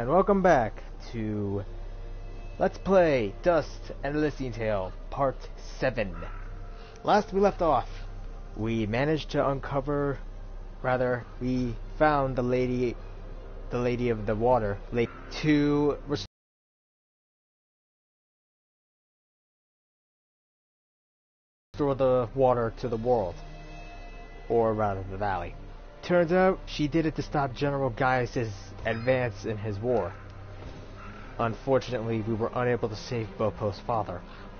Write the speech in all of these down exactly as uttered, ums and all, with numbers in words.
And welcome back to Let's Play Dust and Elysian Tale Part seven. Last we left off, we managed to uncover, rather, we found the lady, the lady of the water, lake, to restore the water to the world, or rather the valley. Turns out she did it to stop General Gaius' advance in his war. Unfortunately, we were unable to save Bopo's father.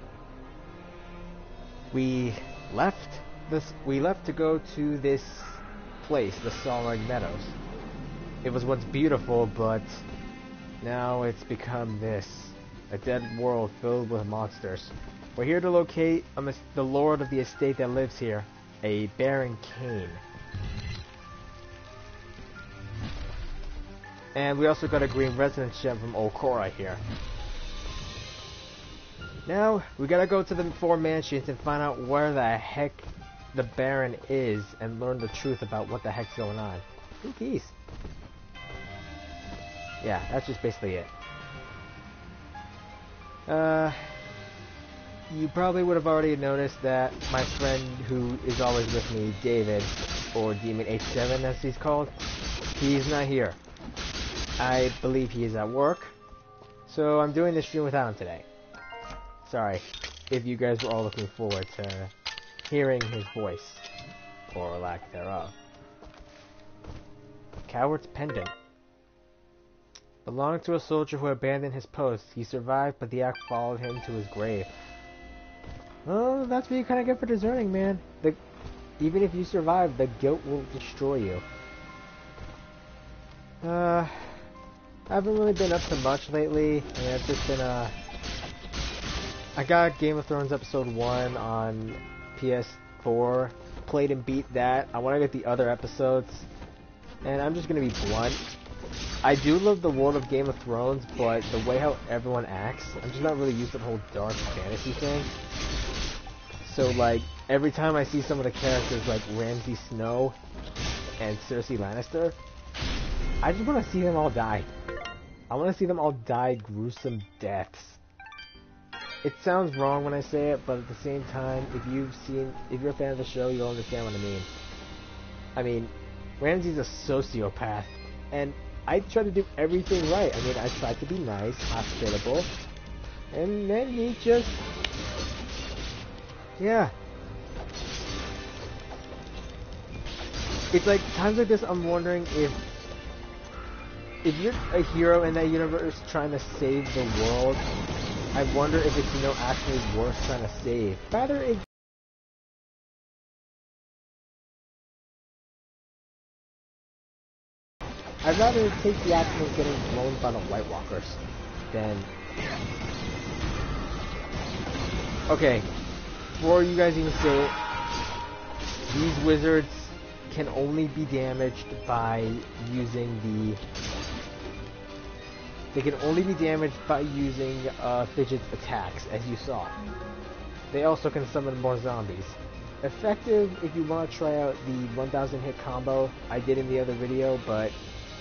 We left this. We left to go to this place, the Solring Meadows. It was once beautiful, but now it's become this, a dead world filled with monsters. We're here to locate a mis the lord of the estate that lives here, a Baron Cain. And we also got a green resonance gem from Old Cora here. Now, we gotta go to the four mansions and find out where the heck the Baron is and learn the truth about what the heck's going on. Ooh, keys. Yeah, that's just basically it. Uh, you probably would have already noticed that my friend who is always with me, David, or Demon H seven as he's called, he's not here. I believe he is at work, so I'm doing this stream without him today. Sorry if you guys were all looking forward to hearing his voice, or lack thereof. Coward's Pendant. Belonged to a soldier who abandoned his post. He survived, but the act followed him to his grave. Well, that's what you kind of get for deserting, man. The, even if you survive, the guilt will destroy you. Uh... I haven't really been up to much lately. I mean, I've just been, uh... I got Game of Thrones Episode one on P S four. Played and beat that. I want to get the other episodes. And I'm just going to be blunt. I do love the world of Game of Thrones, but the way how everyone acts, I'm just not really used to the whole dark fantasy thing. So, like, every time I see some of the characters like Ramsay Snow and Cersei Lannister, I just want to see them all die. I want to see them all die gruesome deaths. It sounds wrong when I say it, but at the same time, if you've seen, if you're a fan of the show, you'll understand what I mean. I mean, Ramsay's a sociopath, and I try to do everything right. I mean, I try to be nice, hospitable, and then he just, yeah. It's like, times like this, I'm wondering if If you're a hero in that universe trying to save the world, I wonder if it's, you know, actually worth trying to save. Rather, it I'd rather take the action of getting blown by the White Walkers than... Okay, before you guys even say it, these wizards can only be damaged by using the... They can only be damaged by using uh, Fidget's attacks, as you saw. They also can summon more zombies. Effective if you want to try out the one thousand hit combo I did in the other video, but...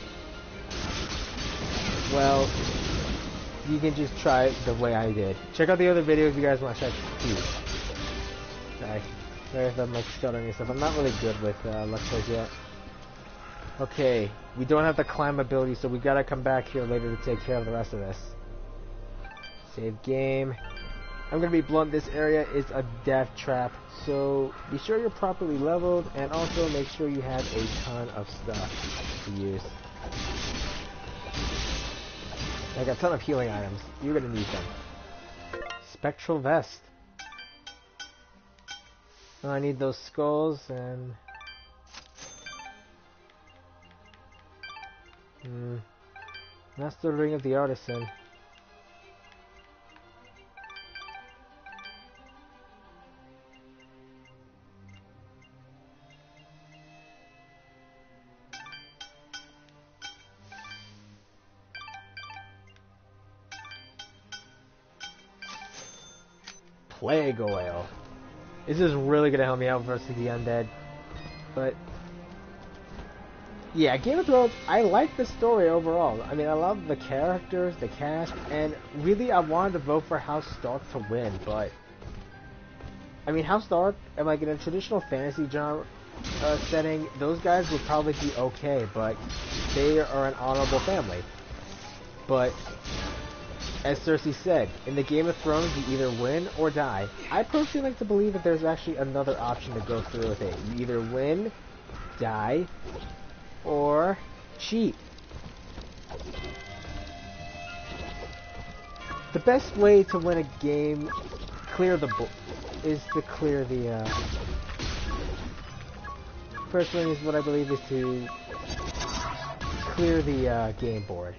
Well, you can just try it the way I did. Check out the other video if you guys want to check it too. Sorry. Sorry if I'm like stuttering and stuff. I'm not really good with uh, Let's Plays yet. Okay, we don't have the climb ability, so we gotta come back here later to take care of the rest of this. Save game. I'm gonna be blunt, this area is a death trap, so be sure you're properly leveled, and also make sure you have a ton of stuff to use. Like a ton of healing items. You're gonna need them. Spectral Vest. Oh, I need those skulls, and... Hmm. That's the Ring of the Artisan. Plague Oil. This is really gonna help me out versus the undead. But Yeah, Game of Thrones, I like the story overall. I mean, I love the characters, the cast, and really I wanted to vote for House Stark to win, but... I mean, House Stark, like in a traditional fantasy genre uh, setting, those guys would probably be okay, but they are an honorable family. But, as Cersei said, in the Game of Thrones, you either win or die. I personally like to believe that there's actually another option to go through with it. You either win, die, or cheat. The best way to win a game, clear the board, is to clear the, uh... First thing is what I believe is to clear the, uh, game board.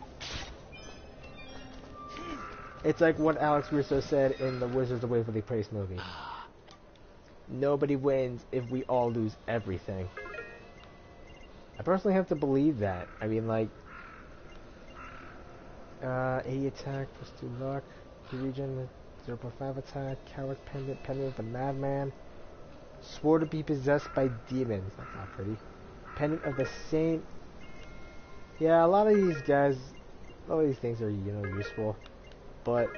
It's like what Alex Russo said in the Wizards of Waverly Place movie. Nobody wins if we all lose everything. I personally have to believe that. I mean, like, uh, eighty attack, plus two luck, two regen, zero point five attack, coward pendant, pendant of the madman, swore to be possessed by demons. That's not pretty. Pendant of the saint. Yeah, a lot of these guys, a lot of these things are, you know, useful, but,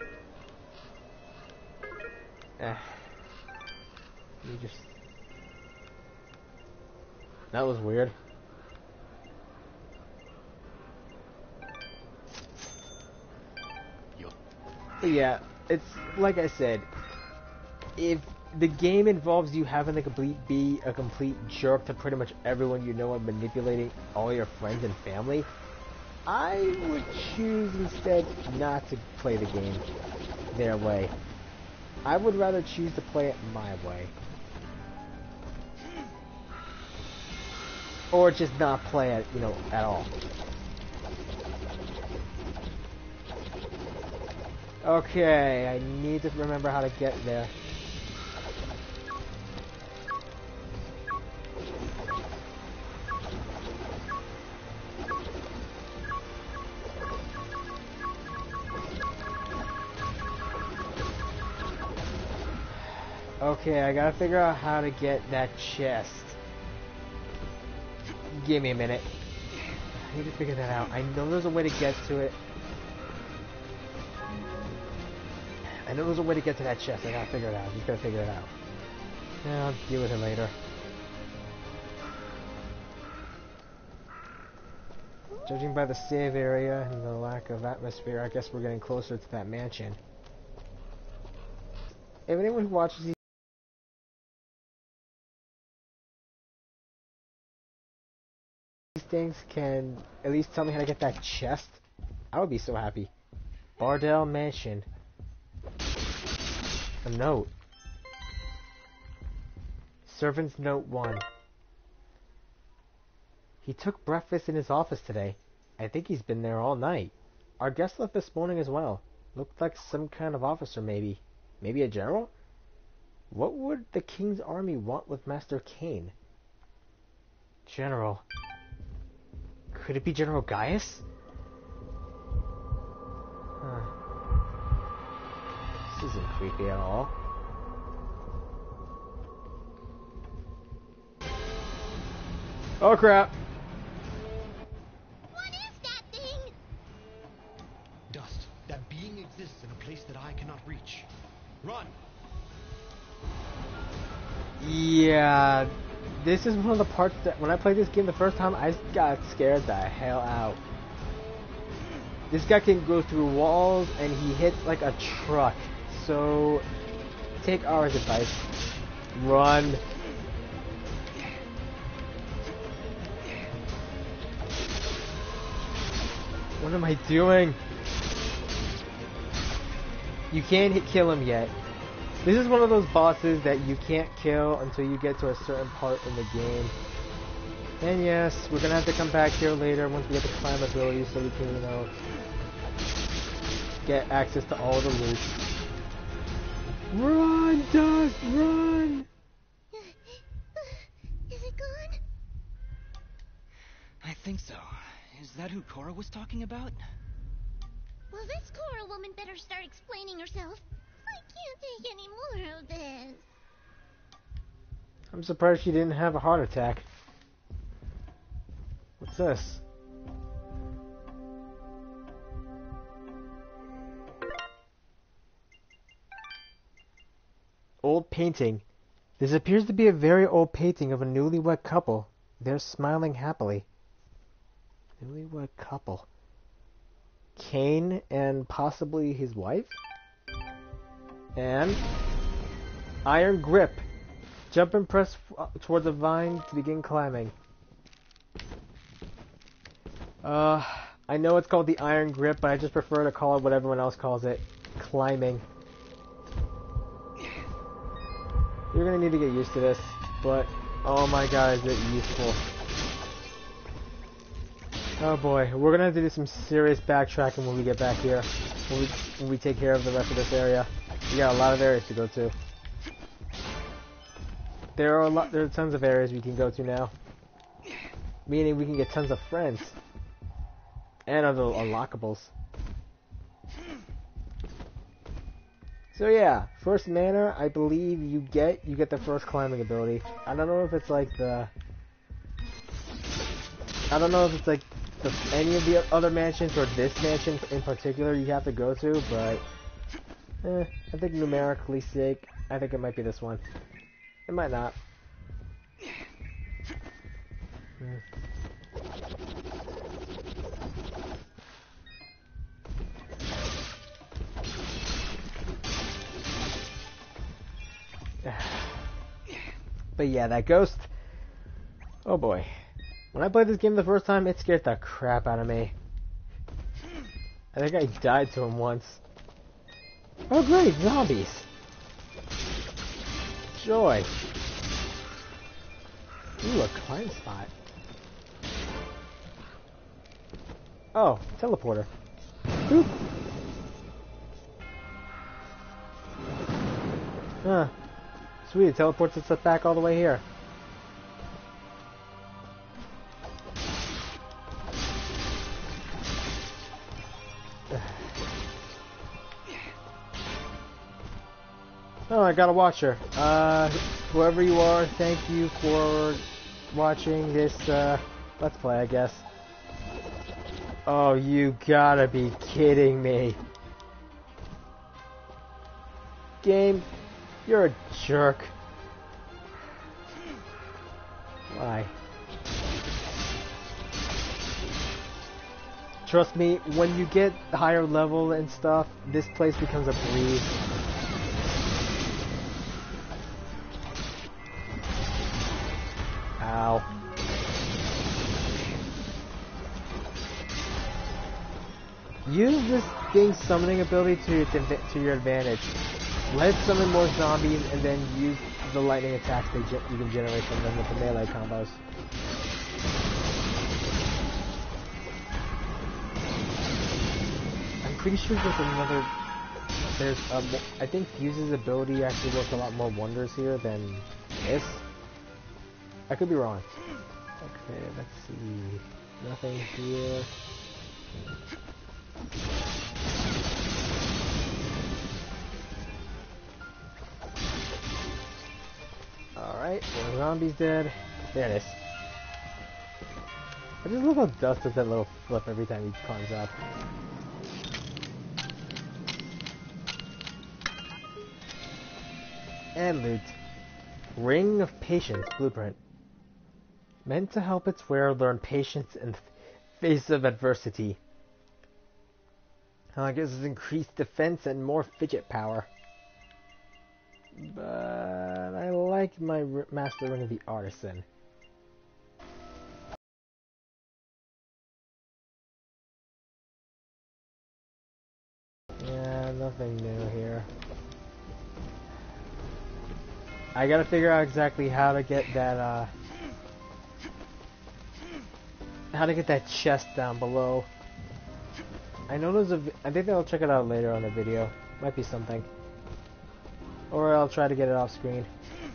eh, you just, that was weird. But yeah, it's like I said, if the game involves you having to complete be a complete jerk to pretty much everyone you know and manipulating all your friends and family, I would choose instead not to play the game their way. I would rather choose to play it my way. Or just not play it, you know, at all. Okay, I need to remember how to get there. Okay, I gotta figure out how to get that chest. Give me a minute. I need to figure that out. I know there's a way to get to it. I know there's a way to get to that chest. I gotta figure it out. I'm just gotta figure it out. Yeah, I'll deal with it later. Judging by the save area and the lack of atmosphere, I guess we're getting closer to that mansion. If anyone who watches these things can at least tell me how to get that chest, I would be so happy. Bardell Mansion. A note. Servant's note one. He took breakfast in his office today. I think he's been there all night. Our guest left this morning as well. Looked like some kind of officer, maybe. Maybe a general? What would the King's Army want with Master Kane? General. Could it be General Gaius? Huh. This isn't creepy at all. Oh crap! What is that thing? Dust. That being exists in a place that I cannot reach. Run! Yeah, this is one of the parts that when I played this game the first time, I got scared the hell out. This guy can go through walls and he hits like a truck. So, take our advice. Run. What am I doing? You can't hit kill him yet. This is one of those bosses that you can't kill until you get to a certain part in the game. And yes, we're gonna have to come back here later once we get the climb ability so we can, you know, get access to all the loot. Run, Dust, run! Is it gone? I think so. Is that who Cora was talking about? Well, this Cora woman better start explaining herself. I can't take any more of this. I'm surprised she didn't have a heart attack. What's this? Old painting. This appears to be a very old painting of a newlywed couple. They're smiling happily. Newlywed couple. Kane and possibly his wife? And iron grip. Jump and press f towards a vine to begin climbing. Uh, I know it's called the iron grip, but I just prefer to call it what everyone else calls it. Climbing. You're gonna need to get used to this, but oh my god, is it useful. Oh boy, we're gonna have to do some serious backtracking when we get back here. When we, when we take care of the rest of this area. We got a lot of areas to go to. There are a lot, there are tons of areas we can go to now. Meaning we can get tons of friends. And other unlockables. So yeah, first manor, I believe you get, you get the first climbing ability. I don't know if it's like the... I don't know if it's like the, any of the other mansions or this mansion in particular you have to go to, but... Eh, I think numerically sake, I think it might be this one. It might not. Hmm. But yeah, that ghost. Oh boy. When I played this game the first time, it scared the crap out of me. I think I died to him once. Oh great, zombies. Joy. Ooh, a climb spot. Oh, teleporter. Oop. Huh. Sweet, it teleports us back all the way here. Oh, I got a watcher. Uh, whoever you are, thank you for watching this, uh, Let's Play, I guess. Oh, you gotta be kidding me. Game, you're a jerk. Why? Trust me, when you get higher level and stuff, this place becomes a breeze. Ow. Use this thing's summoning ability to its to your advantage. Let it summon more zombies and then use the lightning attacks they ge you can generate from them with the melee combos. I'm pretty sure there's another... There's a... I think Fuse's ability actually works a lot more wonders here than this. I could be wrong. Okay, let's see. Nothing here. Alright, one zombie's dead. There it is. I just love how Dust does that little flip every time he climbs up. And loot. Ring of Patience Blueprint. Meant to help its wearer learn patience in the face of adversity. I guess it's increased defense and more fidget power. But I like my R Master Ring of the Artisan. Yeah, nothing new here. I gotta figure out exactly how to get that, uh... how to get that chest down below. I know there's a... Vi I think I'll check it out later on the video. Might be something. Or I'll try to get it off screen.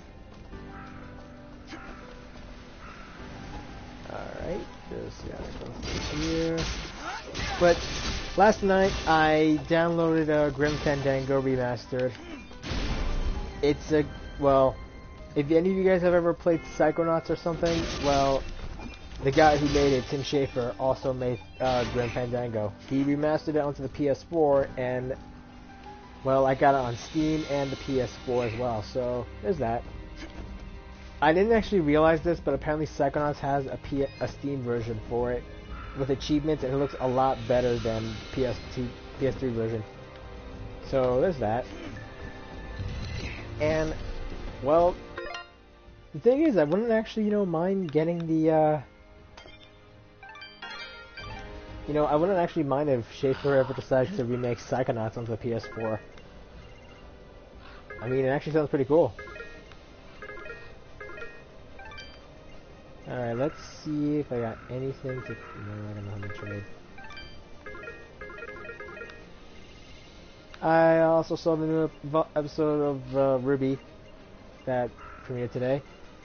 Alright, just gotta go through here. But last night I downloaded a Grim Fandango Remastered. It's a... well, if any of you guys have ever played Psychonauts or something, well, the guy who made it, Tim Schafer, also made uh, Grim Fandango. He remastered it onto the P S four, and well, I got it on Steam and the P S four as well. So there's that. I didn't actually realize this, but apparently Psychonauts has a, P a Steam version for it with achievements, and it looks a lot better than P S two, P S three version. So there's that. And well, the thing is, I wouldn't actually, you know, mind getting the, uh, you know, I wouldn't actually mind if Schafer ever decides to remake Psychonauts onto the P S four. I mean, it actually sounds pretty cool. Alright, let's see if I got anything to... No, I don't know how to trade. I also saw the new episode of uh, Ruby that premiered today.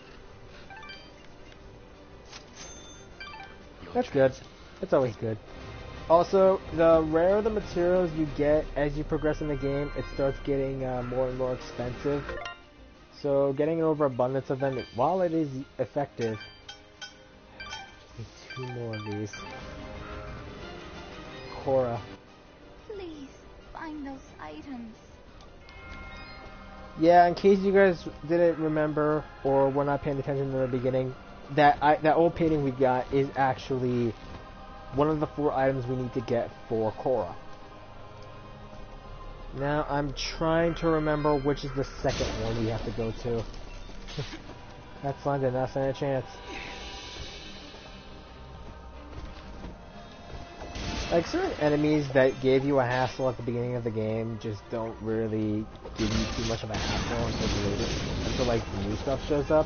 That's good. That's always good. Also, the rarer the materials you get as you progress in the game, it starts getting uh, more and more expensive. So getting an overabundance of them, while it is effective... Need two more of these. Cora. Please, find those items. Yeah, in case you guys didn't remember or were not paying attention in the beginning, that I, that old painting we got is actually one of the four items we need to get for Cora. Now, I'm trying to remember which is the second one we have to go to. That slime did not stand a chance. Like, certain enemies that gave you a hassle at the beginning of the game just don't really give you too much of a hassle until later, until like the new stuff shows up.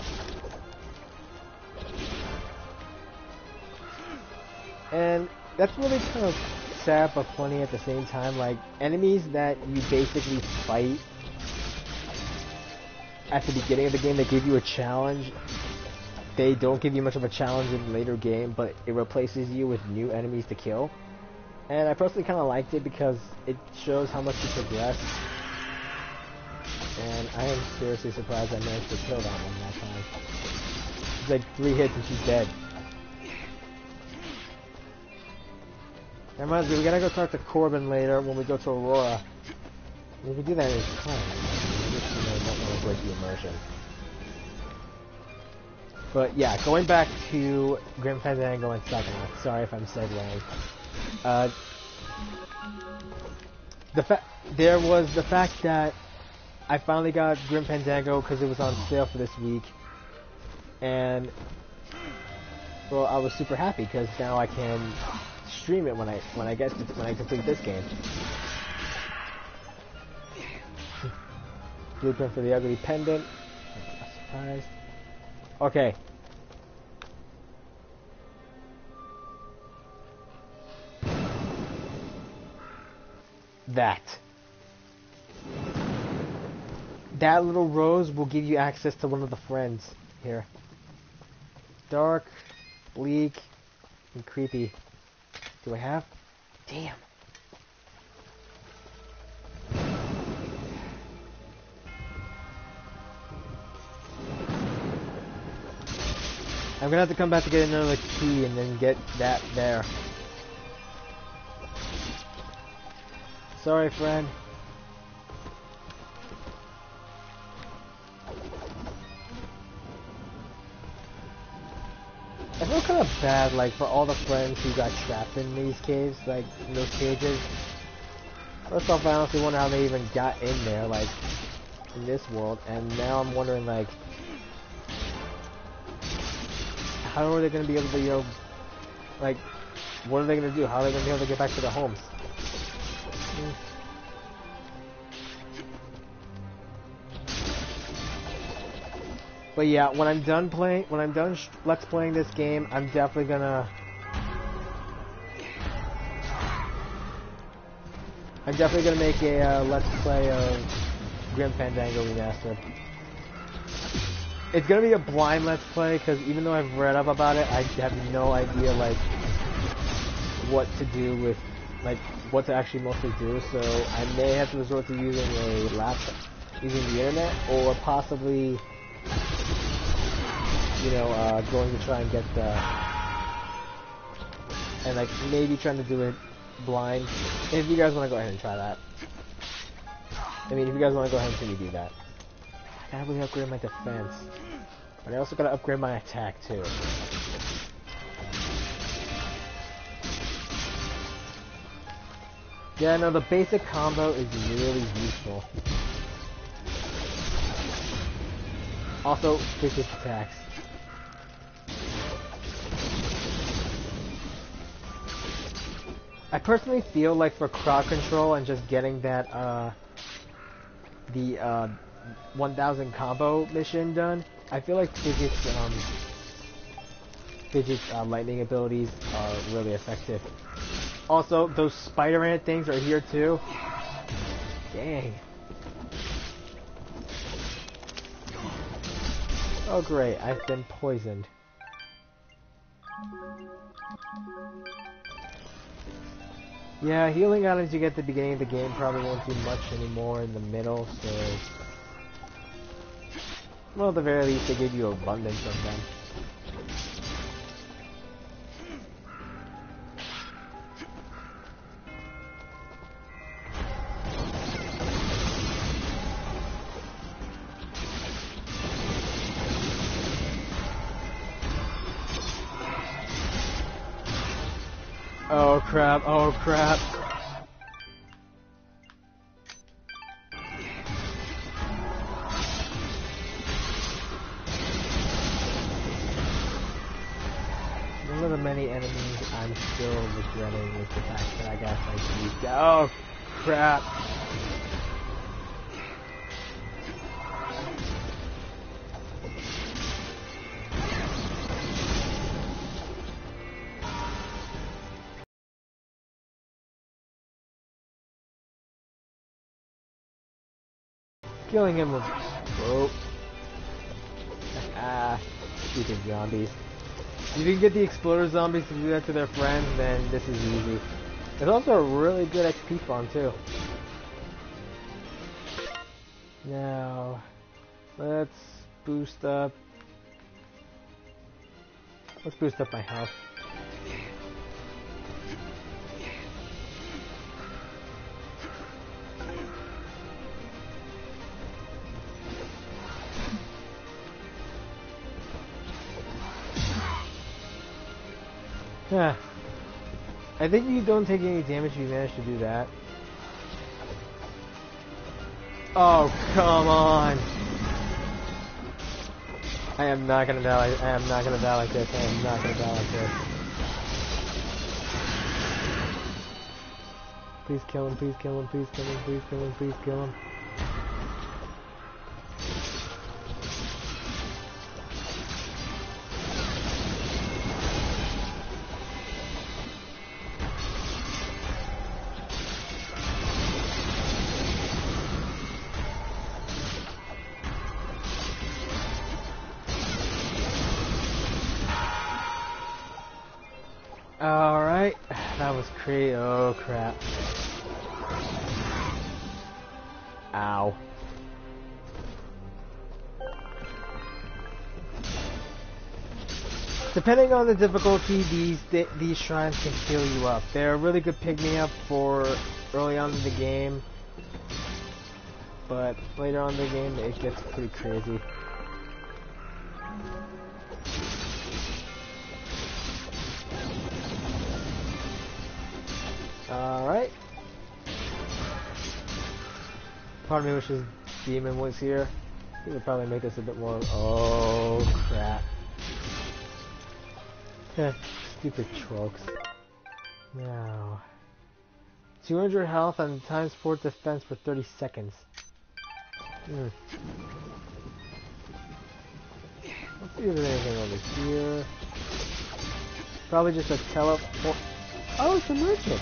And that's really kind of sad but funny at the same time. Like, enemies that you basically fight at the beginning of the game that give you a challenge, they don't give you much of a challenge in the later game, but it replaces you with new enemies to kill. And I personally kind of liked it because it shows how much you progress. And I am seriously surprised I managed to kill that one that time. It's like three hits and she's dead. That reminds me, we gotta go talk to Corbin later when we go to Aurora. We can do that in his time. We just, you know, don't want to break the immersion. But yeah, going back to Grim Fandango and Psychonauts. Sorry if I'm segueing. Uh, the fa there was the fact that I finally got Grim Fandango because it was on sale for this week, and well, I was super happy because now I can stream it when I when I get to, when I complete this game. Blueprint for the ugly pendant. Surprise. Okay. That. That little rose will give you access to one of the friends here. Dark, bleak, and creepy. Do I have? Damn. I'm gonna have to come back to get another key and then get that there. Sorry, friend. I feel kind of bad, like, for all the friends who got trapped in these caves, like, in those cages. First off, I honestly wonder how they even got in there, like, in this world, and now I'm wondering, like, how are they going to be able to, you know, like, what are they going to do? How are they going to be able to get back to their homes? But yeah, when I'm done playing, when I'm done sh let's playing this game, I'm definitely gonna, I'm definitely gonna make a uh, let's play of Grim Fandango Remastered. It's gonna be a blind let's play because even though I've read up about it, I have no idea like what to do with, like what to actually mostly do. So I may have to resort to using a laptop, using the internet, or possibly, you know, uh, going to try and get the and like maybe trying to do it blind. If you guys want to go ahead and try that. I mean, if you guys want to go ahead and see me do that. I gotta really upgrade my defense. But I also gotta upgrade my attack too. Yeah, no, the basic combo is really useful. Also, physics attacks. I personally feel like for crowd control and just getting that, uh, the, uh, one thousand combo mission done, I feel like Fidget's, um, Fidget's, uh, lightning abilities are really effective. Also, those spider ant things are here too. Dang. Oh great, I've been poisoned. Yeah, healing items you get at the beginning of the game probably won't do much anymore in the middle, so... Well, at the very least, they give you abundance of them. Oh crap, oh crap. One of the many enemies I'm still regretting is the fact that I got like used. Oh crap. Killing him with... Whoa. Ah, stupid zombies. If you can get the exploder zombies to do that to their friends, then this is easy. It's also a really good X P farm, too. Now, let's boost up... Let's boost up my health. Yeah. I think you don't take any damage if you manage to do that. Oh, come on! I am not gonna die like I am not gonna die like this. I am not gonna die like this. Please kill him, please kill him, please kill him, please kill him, please kill him. Alright, that was crazy. Oh crap. Ow. Depending on the difficulty, these th these shrines can heal you up. They're a really good pick-me-up for early on in the game, but later on in the game it gets pretty crazy. Alright. Part of me wishes Demon was here. He would probably make this a bit more... Oh, crap. Heh, stupid Trolks. Now... two hundred health and times four defense for thirty seconds. Hmm. Let's see if there's anything over here. Probably just a teleport... Oh, it's a merchant!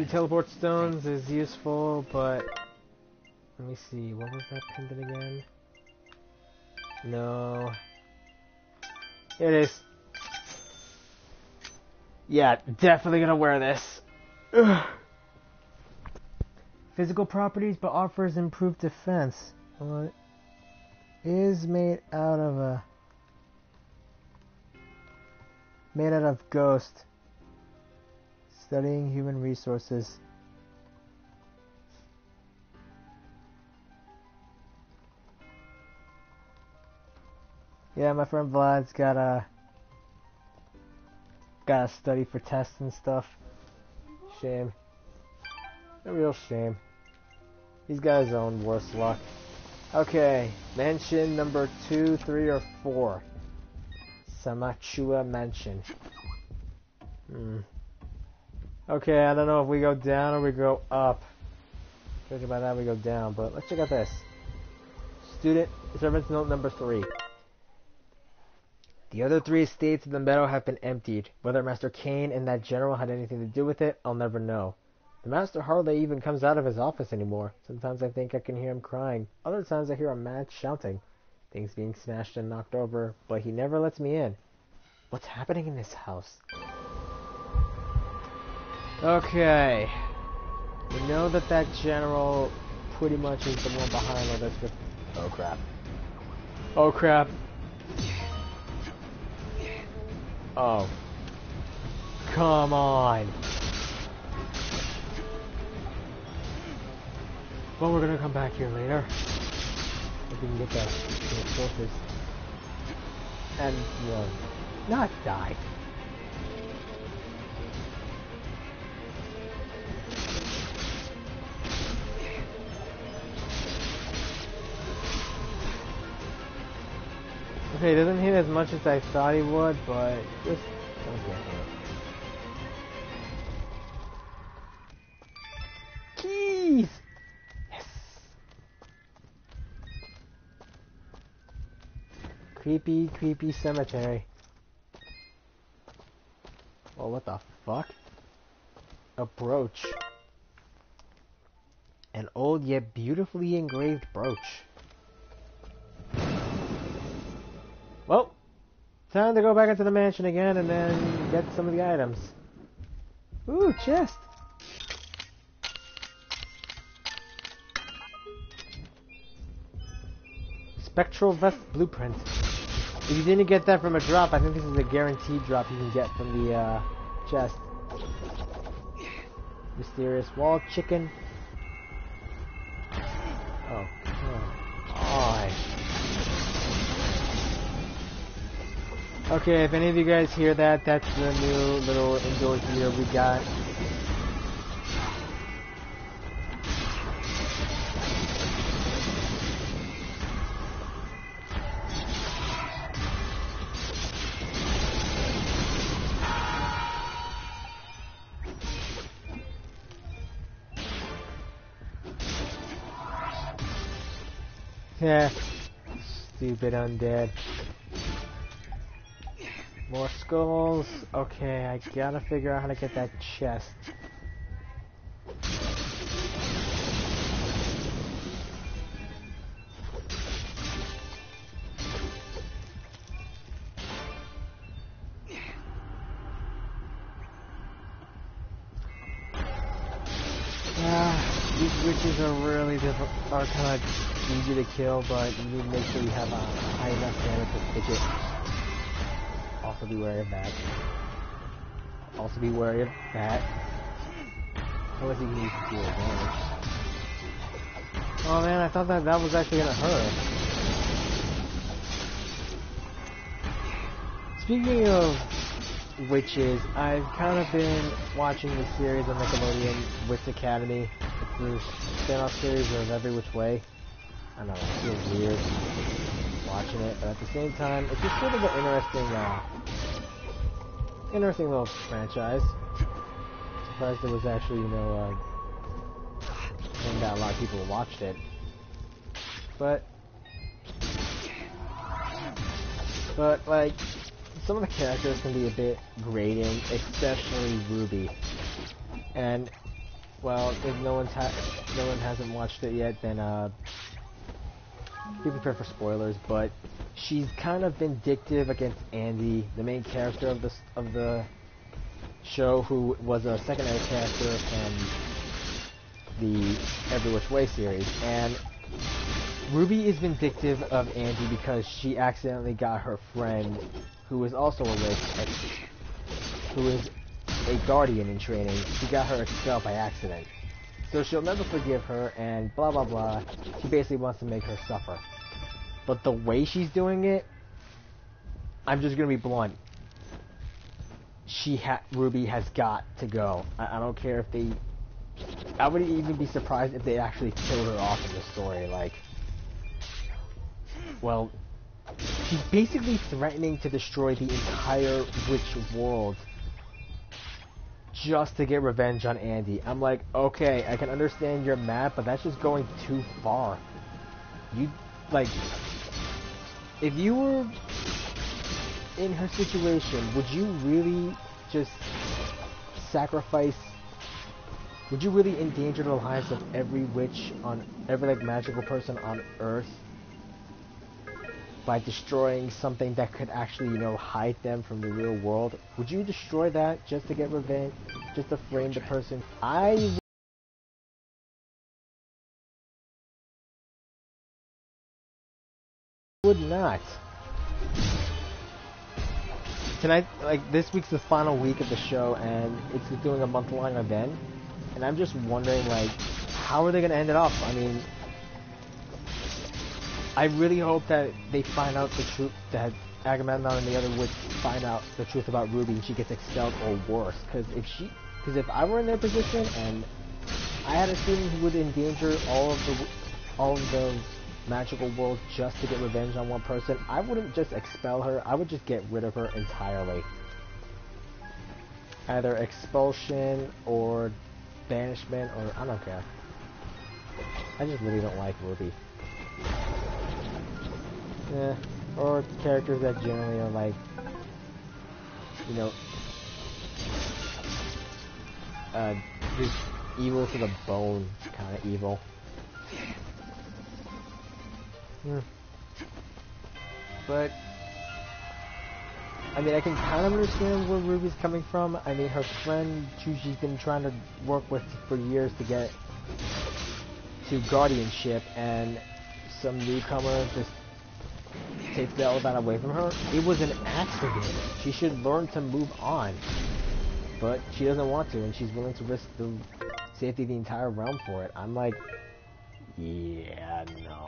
Two teleport stones is useful, but let me see. What was that pendant again? No. Here it is. Yeah, definitely gonna wear this. Ugh. Physical properties, but offers improved defense. Well, it is made out of a made out of ghost. Studying human resources. Yeah, my friend Vlad's got a got to study for tests and stuff. Shame. A real shame. He's got his own worse luck. Okay, mansion number two, three, or four. Samachua Mansion. Hmm. Okay, I don't know if we go down or we go up. Judging by that, we go down, but let's check out this. Student Servant's Note number three. The other three estates of the meadow have been emptied. Whether Master Kane and that general had anything to do with it, I'll never know. The master hardly even comes out of his office anymore. Sometimes I think I can hear him crying. Other times I hear a man shouting. Things being smashed and knocked over, but he never lets me in. What's happening in this house? Okay. We know that that general pretty much is the one behind all this. With oh crap. Oh crap. Oh. Come on. Well, we're gonna come back here later. If we can get that fortress. And, you know, not die. Okay, doesn't hit as much as I thought he would, but just don't get hit. Keys! Yes! Creepy, creepy cemetery. Oh, what the fuck? A brooch. An old yet beautifully engraved brooch. Well, time to go back into the mansion again and then get some of the items. Ooh, chest. Spectral Vest Blueprint. If you didn't get that from a drop, I think this is a guaranteed drop you can get from the uh, chest. Mysterious Wall Chicken. Oh, come on. Okay, if any of you guys hear that, that's the new little indoor gear we got. Yeah, stupid undead. More skulls. Okay, I gotta figure out how to get that chest. Ah, these witches are really difficult, are kind of easy to kill, but you need to make sure you have a high enough damage to stick it. Also be wary of that. Also be wary of that. Unless you can use the dual damage. Oh man, I thought that that was actually gonna hurt. Speaking of witches, I've kind of been watching the series on Nickelodeon, Witch Academy. It's the spin-off series of Every Which Way. I know, it feels weird watching it, but at the same time, it's just sort of an interesting, uh, interesting little franchise. Surprised there was actually, you know, uh, and that a lot of people watched it. But, but like, some of the characters can be a bit grating, especially Ruby. And well, if no one's ha no one hasn't watched it yet, then uh, be prepared for spoilers. But she's kind of vindictive against Andy, the main character of the of the show, who was a secondary character from the Every Which Way series. And Ruby is vindictive of Andy because she accidentally got her friend, who is also a witch, who is a guardian in training. She got her expelled by accident. So she'll never forgive her, and blah blah blah. She basically wants to make her suffer. But the way she's doing it, I'm just gonna be blunt. She ha Ruby has got to go. I, I don't care if they. I wouldn't even be surprised if they actually killed her off in the story. Like, well, she's basically threatening to destroy the entire witch world just to get revenge on Andy. I'm like, okay, I can understand you're mad, but that's just going too far. You, like, if you were in her situation, would you really just sacrifice, would you really endanger the lives of every witch on, every, like, magical person on Earth by destroying something that could actually, you know, hide them from the real world? Would you destroy that just to get revenge, just to frame the person? I would not. Tonight, like, this week's the final week of the show, and it's doing a month-long event, and I'm just wondering, like, how are they going to end it off? I mean, I really hope that they find out the truth, that Agamemnon and the other witch find out the truth about Ruby and she gets expelled, or worse. Because if she, because if I were in their position and I had a student who would endanger all of the, all of the magical world just to get revenge on one person, I wouldn't just expel her. I would just get rid of her entirely. Either expulsion or banishment, or I don't care. I just really don't like Ruby. Yeah, or characters that generally are like, you know, uh, just evil to the bone kind of evil. Hmm. But, I mean, I can kind of understand where Ruby's coming from. I mean, her friend, who she's been trying to work with for years to get to guardianship, and some newcomer just takes all that away from her. It was an accident. She should learn to move on. But she doesn't want to, and she's willing to risk the safety of the entire realm for it. I'm like, yeah, no.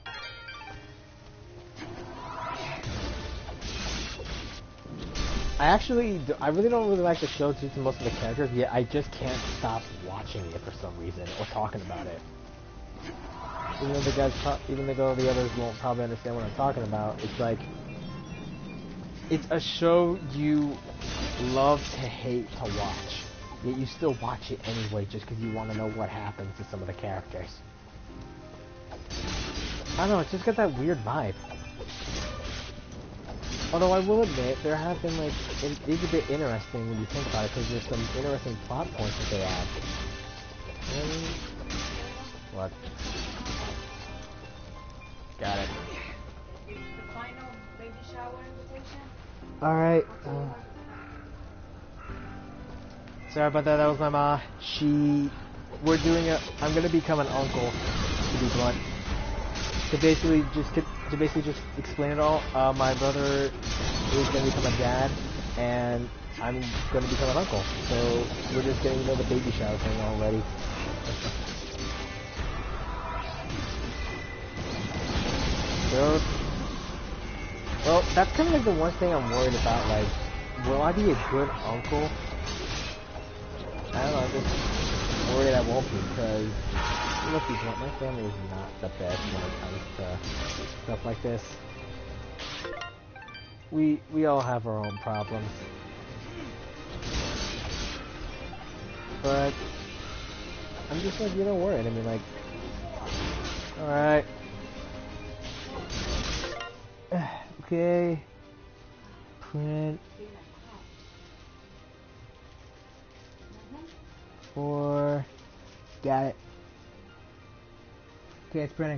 I actually, do, I really don't really like the show due to most of the characters, yet I just can't stop watching it for some reason, or talking about it. Even though the guys, pro even though the others won't probably understand what I'm talking about, it's like, it's a show you love to hate to watch, yet you still watch it anyway just because you want to know what happens to some of the characters. I don't know, it's just got that weird vibe. Although I will admit, there have been, like, it is a bit interesting when you think about it, because there's some interesting plot points that they add. And what? Got it. The final baby shower invitation? Alright. Uh, sorry about that, that was my ma. She... We're doing a... I'm gonna become an uncle, to be blunt. To basically just... To basically just explain it all, uh, my brother is gonna become a dad, and I'm gonna become an uncle. So, we're just getting to know the baby shower thing already. So, well, that's kind of like the one thing I'm worried about, like, will I be a good uncle? I don't know, I'm just worried I won't be, because, let's be blunt, my family is not the best when it comes to stuff like this. We, we all have our own problems. But, I'm just like, you know, worried, I mean, like, alright. Okay. Print. Four. Got it. Okay, it's printing.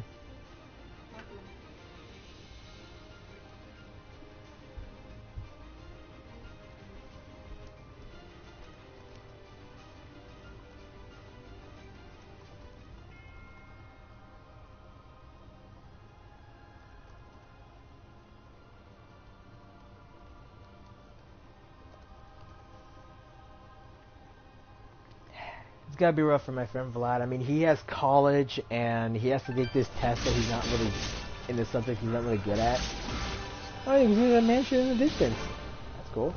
It's gotta be rough for my friend Vlad. I mean, he has college and he has to take this test that he's not really in the subject he's not really good at. Oh, you can see the mansion in the distance. That's cool.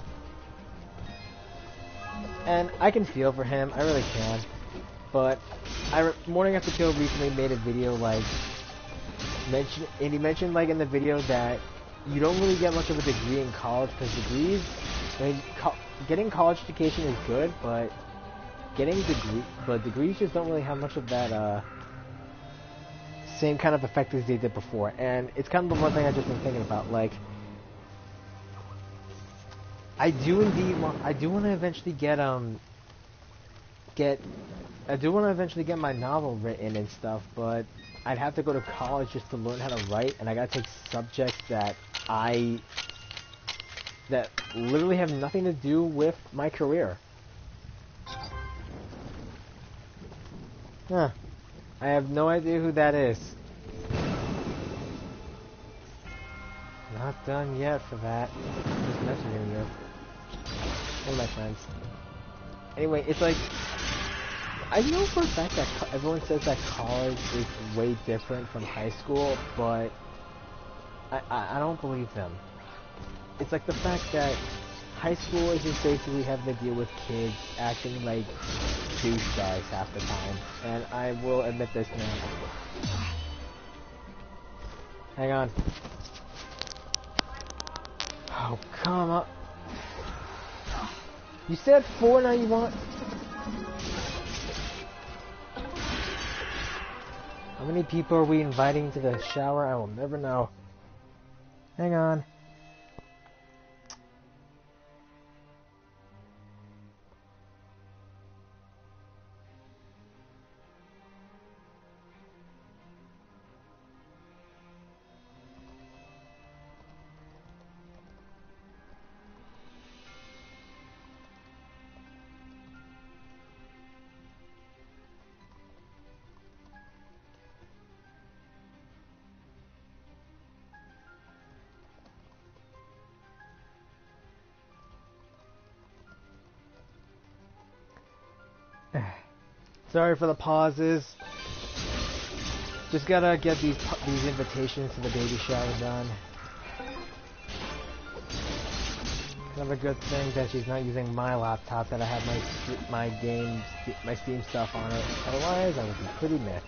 And I can feel for him. I really can. But I re- Morning After Kill recently made a video like mention, and he mentioned like in the video that you don't really get much of a degree in college because degrees. I mean, co- getting college education is good, but getting degree, but degrees just don't really have much of that uh, same kind of effect as they did before. And it's kind of the one thing I just been thinking about. Like, I do indeed want, I do want to eventually get um, get, I do want to eventually get my novel written and stuff. But I'd have to go to college just to learn how to write, and I gotta take subjects that I, that literally have nothing to do with my career. Huh. I have no idea who that is. Not done yet for that. I'm just messaging you. One of my friends. Anyway, it's like, I know for a fact that co- everyone says that college is way different from high school, but I, I, I don't believe them. It's like the fact that high school is just basically having to deal with kids acting like douchebags half the time, and I will admit this now. Hang on. Oh, come on. You said four, now you want... How many people are we inviting to the shower? I will never know. Hang on. Sorry for the pauses. Just gotta get these these invitations to the baby shower done. Kind of a good thing that she's not using my laptop, that I have my my games, my Steam stuff on it. Otherwise, I would be pretty miffed.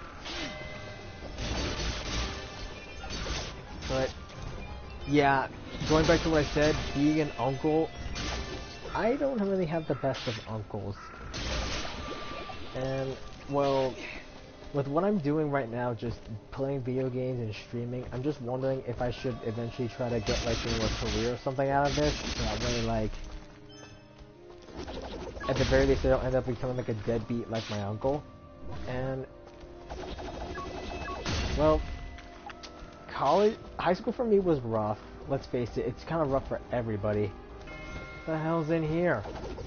But yeah, going back to what I said, being an uncle, I don't really have the best of uncles. And, well, with what I'm doing right now, just playing video games and streaming, I'm just wondering if I should eventually try to get, like, you know, a career or something out of this. So that way, like, at the very least, I don't end up becoming, like, a deadbeat like my uncle. And, well, college, high school for me was rough. Let's face it, it's kind of rough for everybody. What the hell's in here?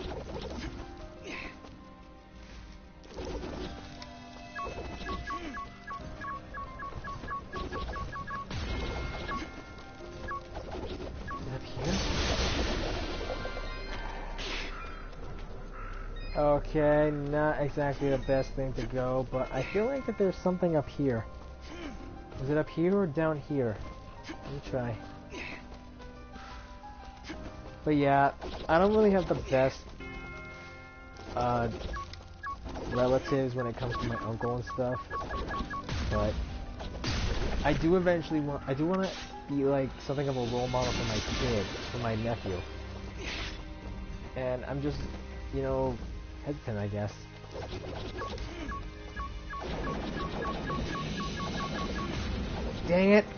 Okay, not exactly the best thing to go, but I feel like that there's something up here. Is it up here or down here? Let me try. But yeah, I don't really have the best uh, relatives when it comes to my uncle and stuff. But I do eventually want, I do want to be like something of a role model for my kid, for my nephew. And I'm just, you know, hesitant, I guess. Dang it!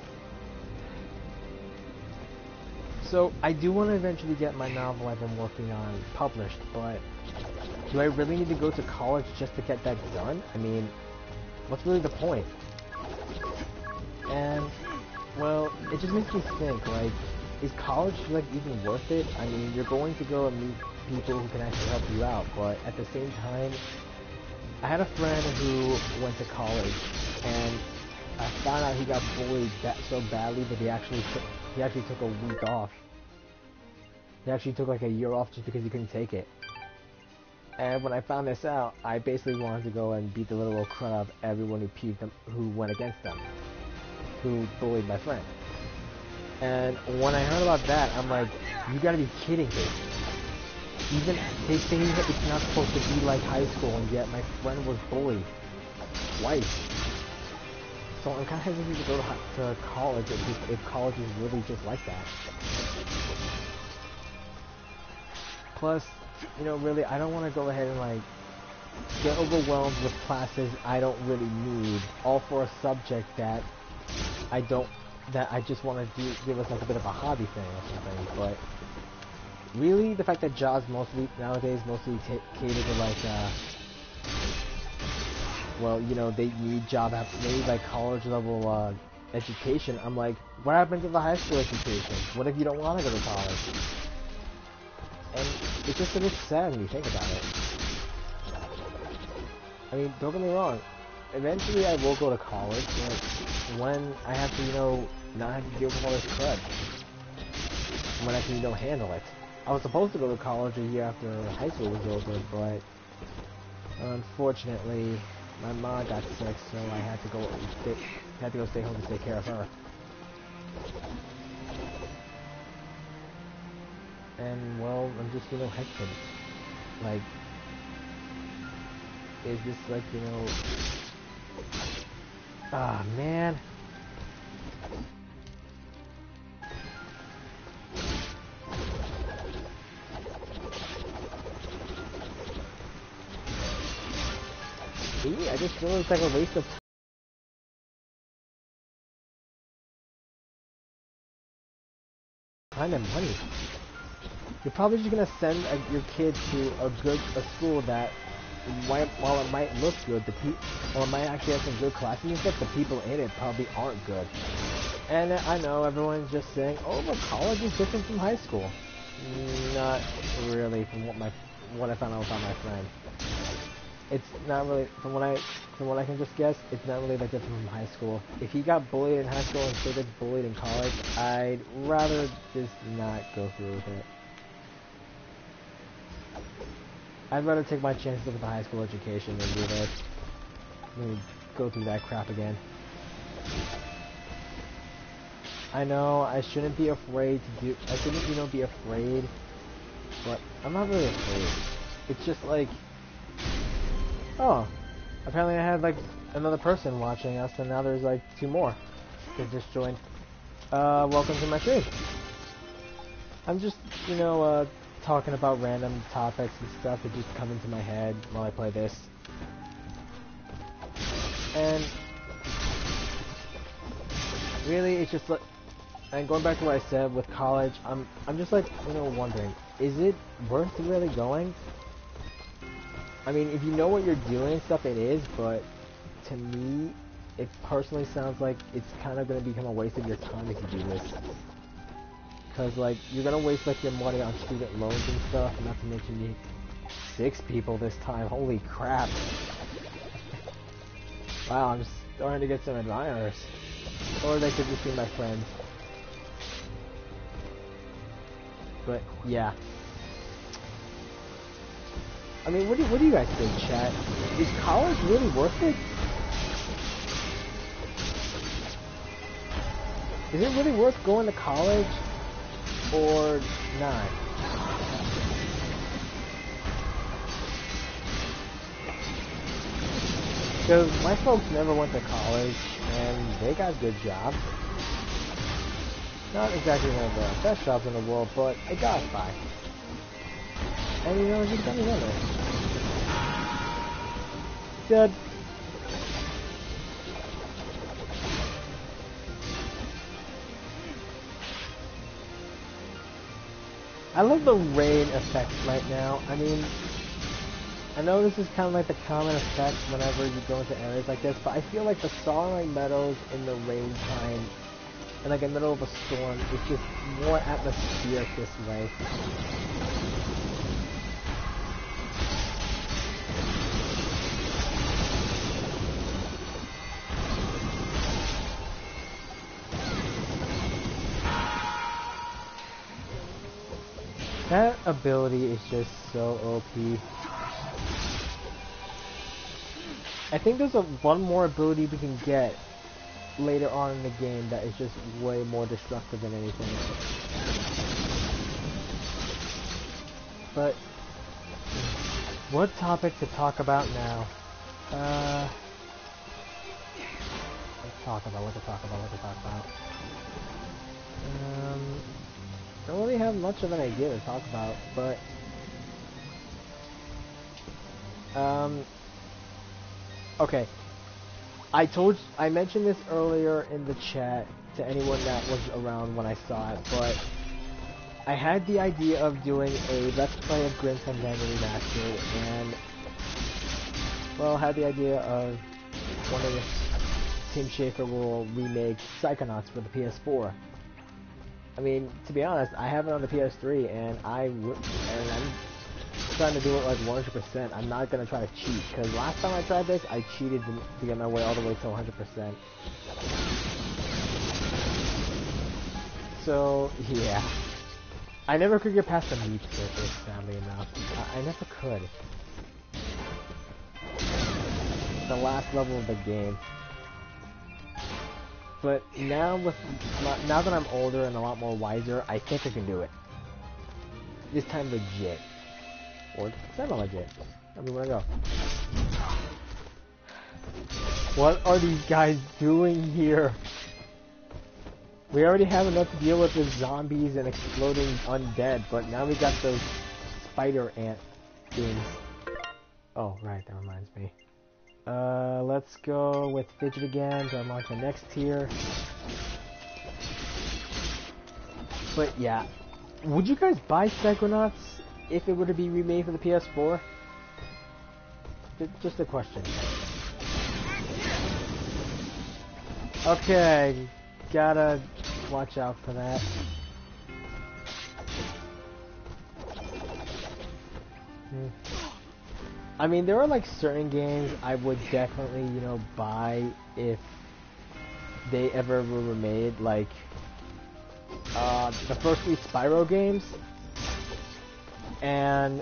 So, I do want to eventually get my novel I've been working on published, but do I really need to go to college just to get that done? I mean, what's really the point? And, well, it just makes me think, like, is college, like, even worth it? I mean, you're going to go and meet people who can actually help you out, but at the same time, I had a friend who went to college, and I found out he got bullied that so badly that he actually took, he actually took a week off. He actually took like a year off just because he couldn't take it. And when I found this out, I basically wanted to go and beat the little crud out of everyone who puked them, who went against them, who bullied my friend. And when I heard about that, I'm like, you gotta be kidding me. Even they say it's not supposed to be like high school, and yet my friend was bullied twice. So I'm kind of hesitant to go to, to college if, if college is really just like that. Plus, you know, really, I don't want to go ahead and like get overwhelmed with classes I don't really need, all for a subject that I don't, that I just want to do, give us like a bit of a hobby thing or something. But really, the fact that jobs mostly nowadays mostly cater to like, uh, well, you know, they need job apps, they need like college level uh, education. I'm like, what happened to the high school education? What if you don't want to go to college? And it's just a bit sad when you think about it. I mean, don't get me wrong. Eventually, I will go to college, but when I have to, you know, not have to deal with all this crud, when I can, you know, handle it. I was supposed to go to college a year after high school was over, but unfortunately, my mom got sick, so I had to go stay, had to go stay home to take care of her. And well, I'm just, you know, hesitant. Like, is this like, you know, ah, man. See, I just feel it's like a waste of time and money. You're probably just gonna send a, your kid to a good a school that, might, while it might look good, the pe or it might actually have some good classes and stuff, the people in it probably aren't good. And I know everyone's just saying, "Oh, but college is different from high school." Not really, from what my what I found out about my friend. It's not really, from what I from what I can just guess, it's not really that different from high school. If he got bullied in high school and still gets bullied in college, I'd rather just not go through with it. I'd rather take my chances with a high school education than do this. Than go through that crap again. I know I shouldn't be afraid to do. I shouldn't, you know, be afraid. But I'm not really afraid. It's just like, oh, apparently I had like another person watching us, and now there's like two more that just joined. Uh, welcome to my stream. I'm just, you know, uh, talking about random topics and stuff that just come into my head while I play this. And really, it's just like, and going back to what I said with college, I'm, I'm just like, you know, wondering, is it worth really going? I mean, if you know what you're doing and stuff, it is, but to me, it personally sounds like it's kind of going to become a waste of your time if you do this. Because, like, you're going to waste, like, your money on student loans and stuff, not to mention you need six people this time. Holy crap. Wow, I'm starting to get some admirers. Or they could just be my friends. But, yeah. I mean, what do, what do you guys think, chat? Is college really worth it? Is it really worth going to college? Or not? Because my folks never went to college, and they got good jobs. Not exactly one of the best jobs in the world, but it got by. And you know, just got me wondering. Good. I love the rain effects right now. I mean, I know this is kind of like the common effect whenever you go into areas like this, but I feel like the Starlight Meadows in the rain time, and like in the middle of a storm, is just more atmospheric this way. That ability is just so O P. I think there's a one more ability we can get later on in the game that is just way more destructive than anything. But what topic to talk about now? Uh, let's talk about what to talk about. What to talk about. Um. Don't really have much of an idea to talk about, but um, okay. I told, I mentioned this earlier in the chat to anyone that was around when I saw it, but I had the idea of doing a Let's Play of Grim Fandango Remastered, and well, had the idea of wondering if Tim Schafer will remake Psychonauts for the P S four. I mean, to be honest, I have it on the P S three, and I w and I'm trying to do it like one hundred percent. I'm not gonna try to cheat, because last time I tried this, I cheated to, to get my way all the way to one hundred percent. So yeah, I never could get past the meat surface, sadly enough. I, I never could. The last level of the game. But now with now that I'm older and a lot more wiser, I think I can do it. This time legit. Or semi-legit. I mean, where to go? What are these guys doing here? We already have enough to deal with with zombies and exploding undead, but now we got those spider ant things. Oh, right, that reminds me. Uh, let's go with Fidget again to unlock the next tier. But yeah, would you guys buy Psychonauts if it were to be remade for the P S four? Just a question. Okay, gotta watch out for that. Hmm. I mean, there are like certain games I would definitely, you know, buy if they ever were remade, like uh, the first three Spyro games and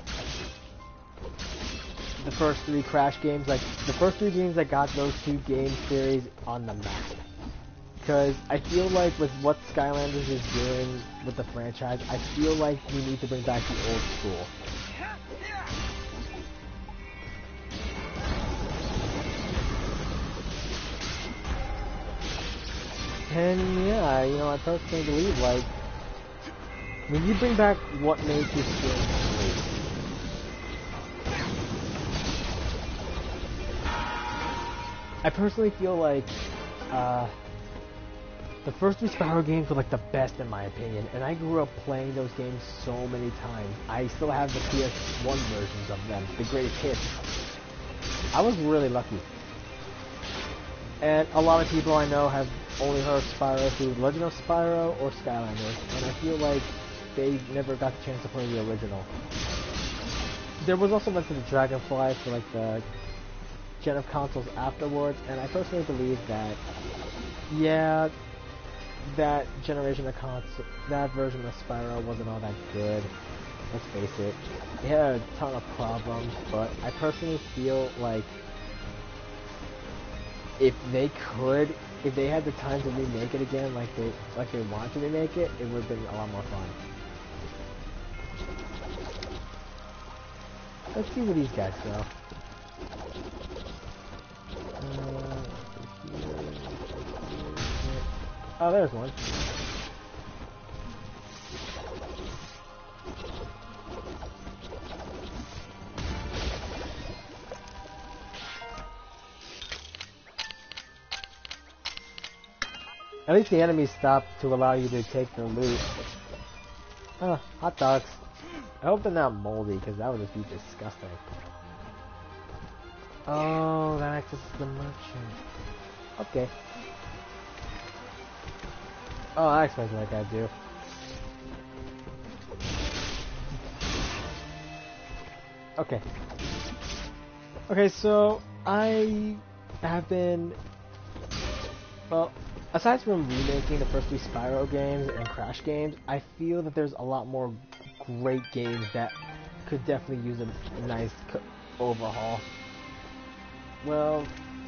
the first three Crash games. Like the first three games that got those two game series on the map. Because I feel like with what Skylanders is doing with the franchise, I feel like we need to bring back the old school. And yeah, you know, I personally believe, like, when you bring back what made this game great, I personally feel like, uh, the first three Spyro games were like the best in my opinion, and I grew up playing those games so many times. I still have the P S one versions of them, the greatest hits. I was really lucky. And a lot of people I know have only heard of Spyro through Legend of Spyro or Skylanders, and I feel like they never got the chance to play the original. There was also Enter the Dragonfly for like the gen of consoles afterwards, and I personally believe that, yeah, that generation of console, that version of Spyro wasn't all that good. Let's face it. It had a ton of problems, but I personally feel like if they could, if they had the time to remake it again, like they like they want to remake it, it would have been a lot more fun. Let's see where these guys go. Uh, oh, there's one. At least the enemies stop to allow you to take their loot. Huh, hot dogs. I hope they're not moldy, because that would just be disgusting. Oh, that accesses the merchant. Okay. Oh, I expect like I do. Okay. Okay, so I have been, well, aside from remaking the first three Spyro games and Crash games, I feel that there's a lot more great games that could definitely use a nice co overhaul. Well,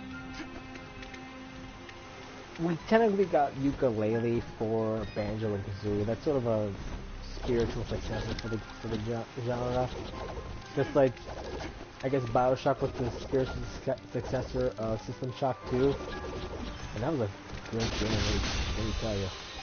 we technically got Yooka-Laylee for Banjo and Kazooie. That's sort of a spiritual successor for the for the genre. Just like, I guess BioShock was the spiritual successor of System Shock two, and that was a great game. Let me tell you.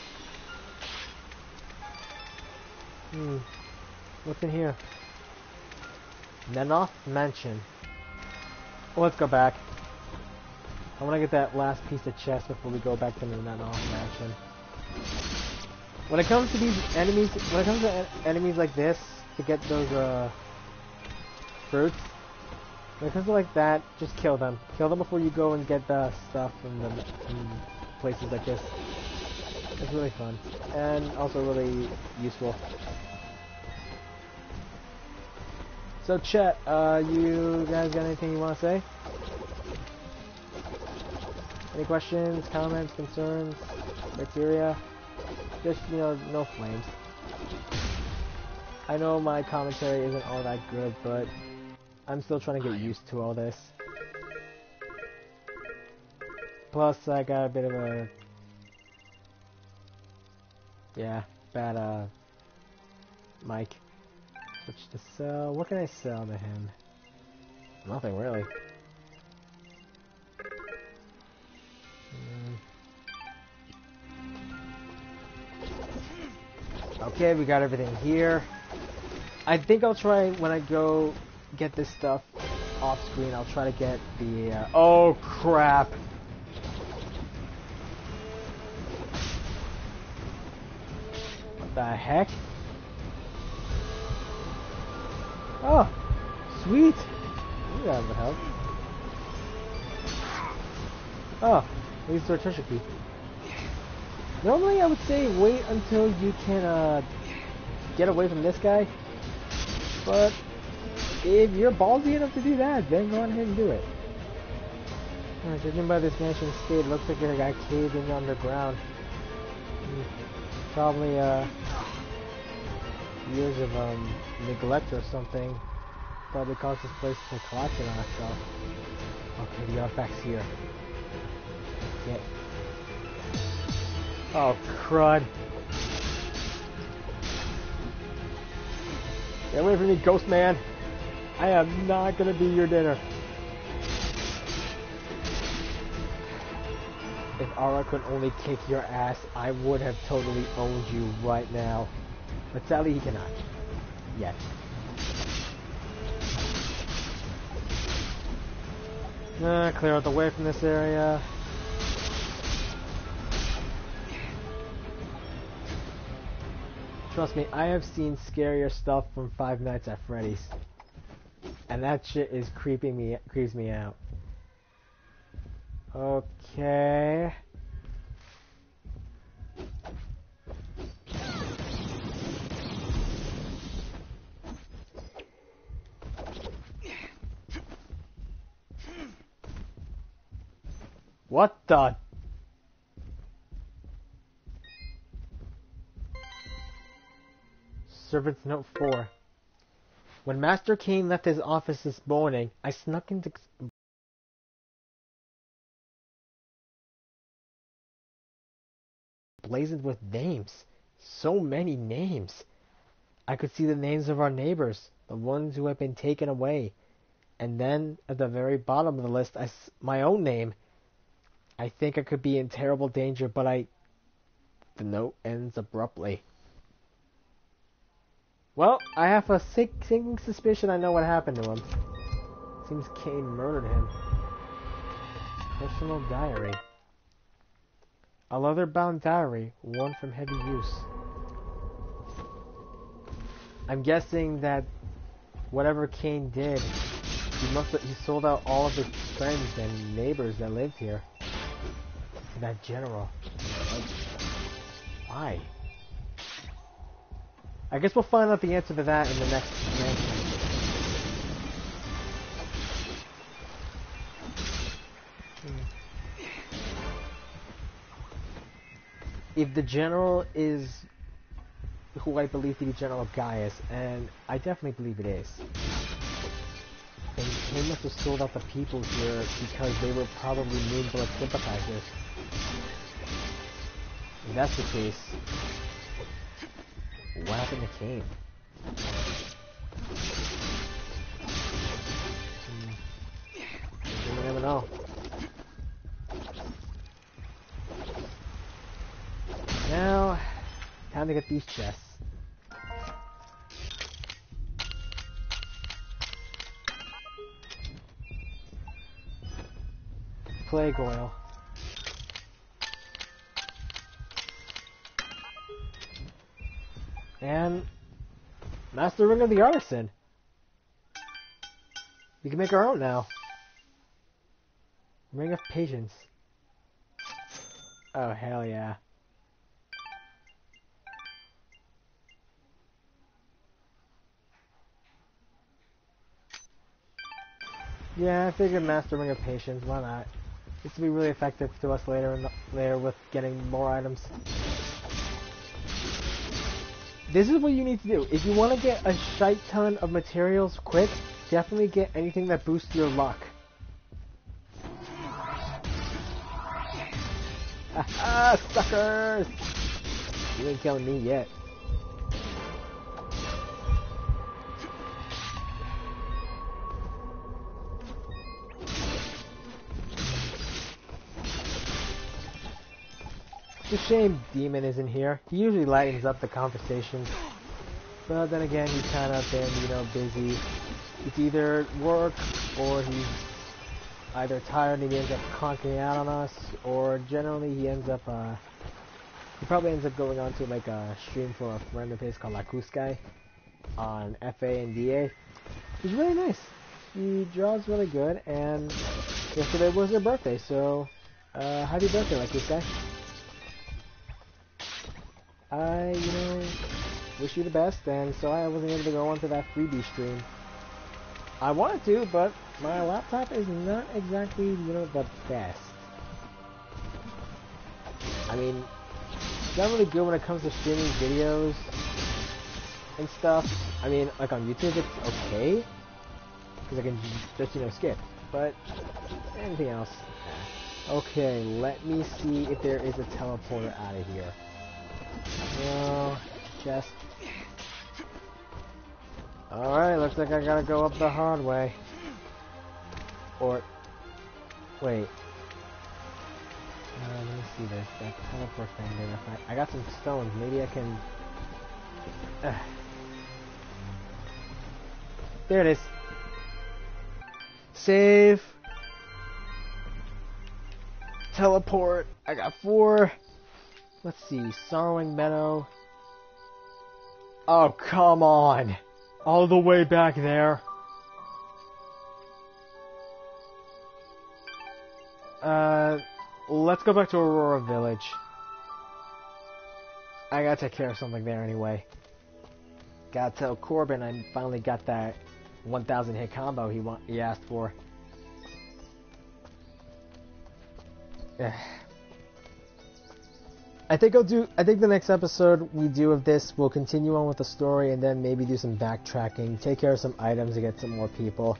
Hmm. What's in here? Nenoth Mansion. Well, let's go back. I want to get that last piece of chest before we go back to the Nenoth Mansion. When it comes to these enemies, when it comes to en enemies like this, to get those uh, fruits, when it comes to like that, just kill them. Kill them before you go and get the stuff from the from places like this. It's really fun and also really useful. So chat, uh, you guys got anything you want to say? Any questions, comments, concerns, criteria? Just, you know, no flames. I know my commentary isn't all that good, but I'm still trying to get used to all this. Plus, I got a bit of a... Yeah, bad, uh... mic. Switch to sell. What can I sell to him? Nothing, really. Okay, we got everything here. I think I'll try, when I go get this stuff off screen, I'll try to get the, uh, oh crap! What the heck? Oh, sweet! Ooh, that would help. Oh, at least a treasure key. Normally I would say wait until you can uh, get away from this guy, but if you're ballsy enough to do that, then go on ahead and do it. Uh, judging by this mansion state, it looks like it got caved in underground. Probably uh, years of um, neglect or something probably caused this place to collapse in on itself. Okay, the artifact's here. Get. Oh, crud. Get away from me, ghost man. I am not gonna be your dinner. If Aura could only kick your ass, I would have totally owned you right now. But sadly, he cannot. Yet. Uh, clear out the way from this area. Trust me, I have seen scarier stuff from Five Nights at Freddy's, and that shit is creeping me, creeps me out. Okay. What the? Servant's Note four. When Master Cain left his office this morning, I snuck into... blazoned with names. So many names. I could see the names of our neighbors, the ones who had been taken away. And then, at the very bottom of the list, I s my own name. I think I could be in terrible danger, but I... The note ends abruptly. Well, I have a sinking suspicion I know what happened to him. Seems Cain murdered him. Personal diary. A leather-bound diary, worn from heavy use. I'm guessing that whatever Cain did He must have, he sold out all of his friends and neighbors that lived here. That general. Why? I guess we'll find out the answer to that in the next mansion. If the general is who I believe to be General Gaius, and I definitely believe it is, then he must have sold out the people here because they were probably Moonblood sympathizers. If that's the case, what happened to Cain? Hmm. You never know. Now, time to get these chests. Plague oil. And Master Ring of the Artisan. We can make our own now. Ring of Patience. Oh, hell yeah. Yeah, I figured Master Ring of Patience. Why not? This will be really effective to us later in the, later with getting more items. This is what you need to do. If you want to get a shite ton of materials quick, definitely get anything that boosts your luck. Haha, suckers! You ain't killing me yet. It's a shame Demon isn't here. He usually lightens up the conversation. But then again, he's kind of been, you know, busy. It's either work, or he's either tired and he ends up conking out on us, or generally he ends up, uh, he probably ends up going on to like a stream for a friend of his called Lakuskai on F A and D A. He's really nice. He draws really good, and yesterday was her birthday, so, uh, happy birthday, Lakuskai. I, you know, wish you the best, and sorry I wasn't able to go onto that freebie stream. I wanted to, but my laptop is not exactly, you know, the best. I mean, it's not really good when it comes to streaming videos and stuff. I mean, like on YouTube it's okay, because I can just, you know, skip. But anything else? Nah. Okay, let me see if there is a teleporter out of here. No, chest. Alright, looks like I gotta go up the hard way. Or, wait. Uh, let me see this. That teleport thing there. If I, I got some stones. Maybe I can... Uh. There it is. Save. Teleport. I got four. Let's see, Sorrowing Meadow. Oh, come on! All the way back there. Uh, let's go back to Aurora Village. I gotta take care of something there anyway. Gotta tell Corbin I finally got that one thousand hit combo he want he asked for. I think I'll do. I think the next episode we do of this, we'll continue on with the story and then maybe do some backtracking, take care of some items to get some more people.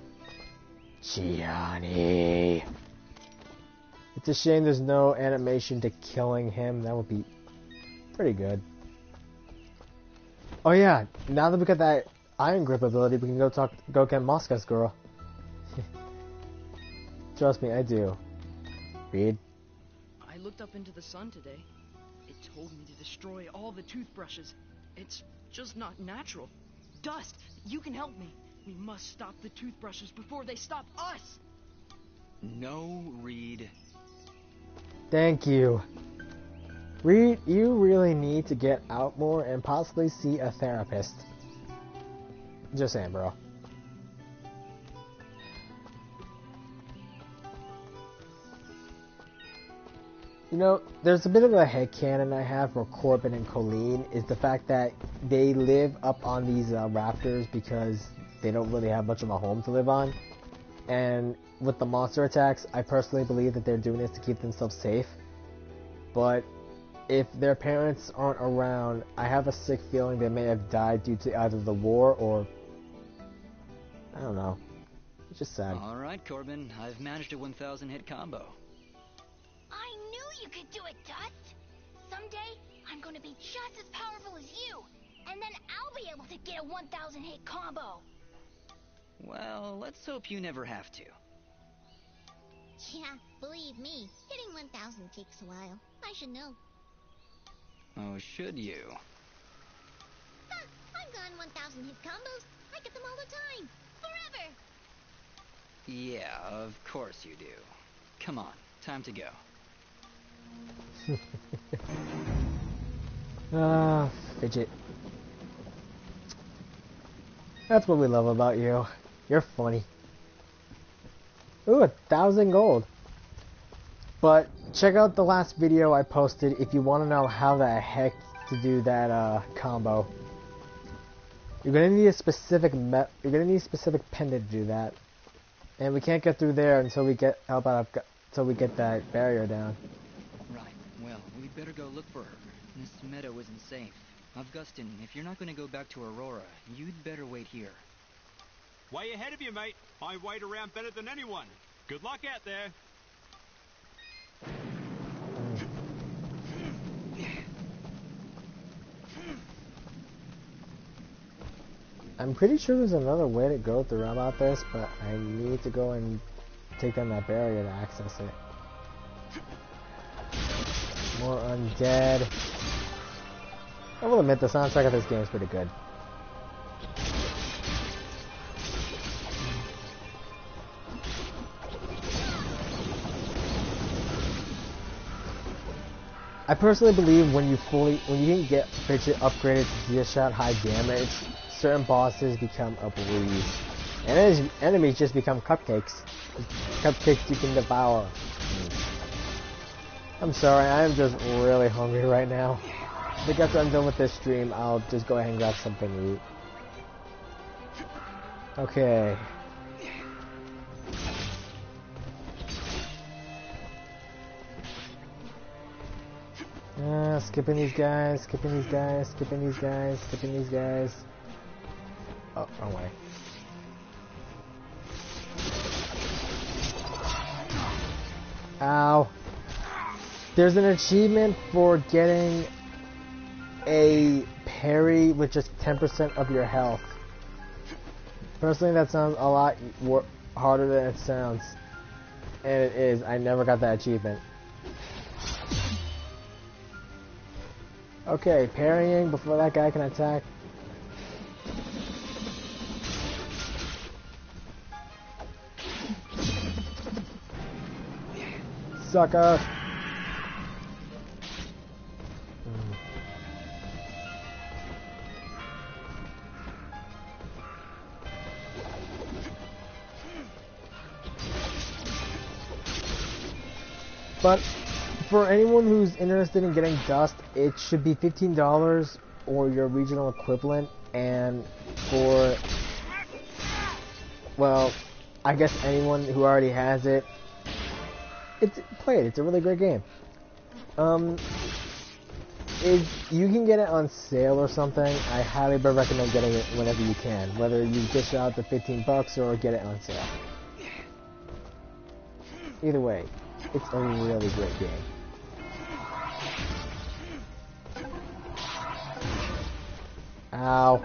Gianni. It's a shame there's no animation to killing him. That would be pretty good. Oh yeah, now that we got that Iron Grip ability, we can go talk, go get Moscow's girl. Trust me, I do. Read. I looked up into the sun today. It told me to destroy all the toothbrushes. It's just not natural. Dust, you can help me. We must stop the toothbrushes before they stop us. No, Reed. Thank you. Reed, you really need to get out more and possibly see a therapist. Just saying, bro. You know, there's a bit of a headcanon I have for Corbin and Colleen, is the fact that they live up on these uh, rafters because they don't really have much of a home to live on. And with the monster attacks, I personally believe that they're doing this to keep themselves safe. But if their parents aren't around, I have a sick feeling they may have died due to either the war or... I don't know. It's just sad. Alright, Corbin, I've managed a one thousand hit combo. I knew you could do it, Dust! Someday, I'm gonna be just as powerful as you, and then I'll be able to get a one thousand hit combo! Well, let's hope you never have to. Yeah, believe me, hitting one thousand takes a while. I should know. Oh, should you? Huh, I've gotten one thousand hit combos. I get them all the time. Forever! Yeah, of course you do. Come on, time to go. Ah, Fidget. That's what we love about you. You're funny. Ooh, a thousand gold. But check out the last video I posted if you want to know how the heck to do that uh, combo. You're gonna need a specific me you're gonna need a specific pendant to do that, and we can't get through there until we get how about until we get that barrier down. Right. Well, we'd better go look for her. This meadow isn't safe. Augustin, if you're not going to go back to Aurora, you'd better wait here. Way ahead of you, mate. I wait around better than anyone. Good luck out there. I'm pretty sure there's another way to go through about this, but I need to go and take down that barrier to access it. More undead. I will admit the soundtrack of this game is pretty good. I personally believe when you fully, when you can get Fidget upgraded to D-Shot high damage, certain bosses become a breeze. And enemies, enemies just become cupcakes. Cupcakes you can devour. I'm sorry, I am just really hungry right now. I think after I'm done with this stream, I'll just go ahead and grab something to eat. Okay. Uh, skipping these guys, skipping these guys, skipping these guys, skipping these guys. Oh, wrong way. Ow. There's an achievement for getting a parry with just ten percent of your health. Personally, that sounds a lot harder than it sounds. And it is. I never got that achievement. Okay, parrying before that guy can attack. Sucker! Mm. But for anyone who's interested in getting Dust, it should be fifteen dollars or your regional equivalent, and for, well, I guess anyone who already has it, it's play it. It's a really great game. Um, if you can get it on sale or something, I highly recommend getting it whenever you can, whether you dish out the fifteen bucks or get it on sale. Either way, it's a really great game. Ow.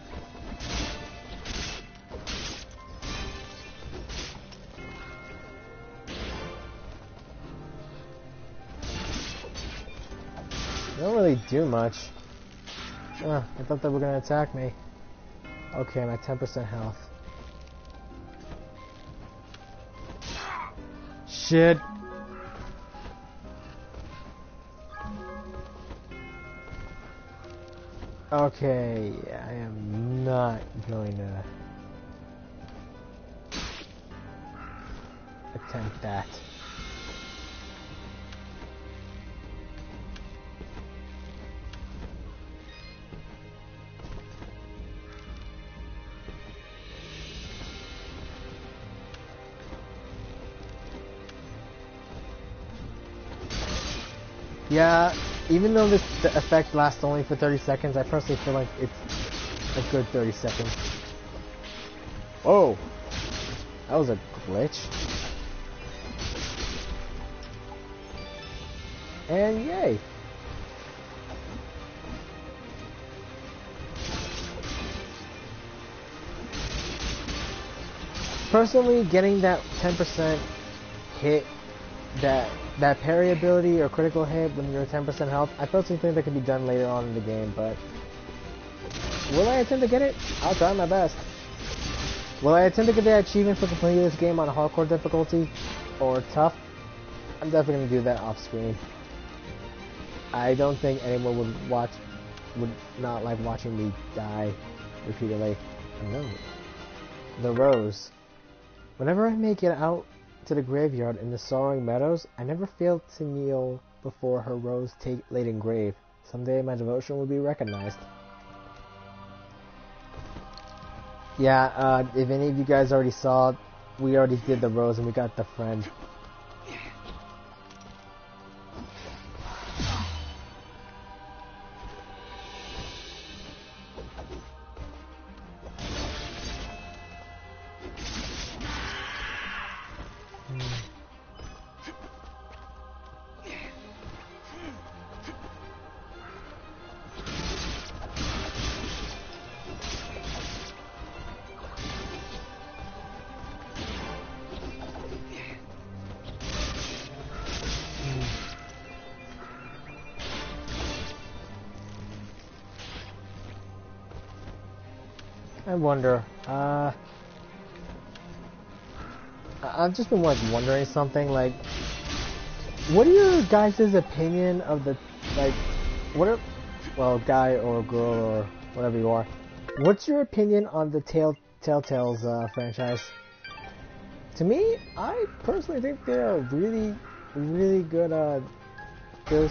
They don't really do much. Uh, I thought they were gonna attack me. Okay, I'm at ten percent health. Shit. Okay, I am not going to attempt that. Yeah, even though this the effect lasts only for thirty seconds, I personally feel like it's a good thirty seconds. Oh, that was a glitch. And yay. Personally, getting that ten percent hit, that that parry ability or critical hit when you're ten percent health, I personally think that can be done later on in the game, but will I attempt to get it? I'll try my best. Will I attempt to get the achievement for completing this game on hardcore difficulty or tough? I'm definitely going to do that off screen. I don't think anyone would watch, would not like watching me die repeatedly. I know. The Rose. Whenever I make it out to the graveyard in the Sorrowing Meadows, I never fail to kneel before her rose-laden grave. Someday my devotion will be recognized. Yeah, uh, if any of you guys already saw, we already did the Rose and we got the friend. I wonder, uh, I've just been like wondering something, like, what are your guys' opinion of the, like, what are, well, guy or girl or whatever you are, what's your opinion on the Tale, Telltale's uh, franchise? To me, I personally think they're really, really good, uh, this.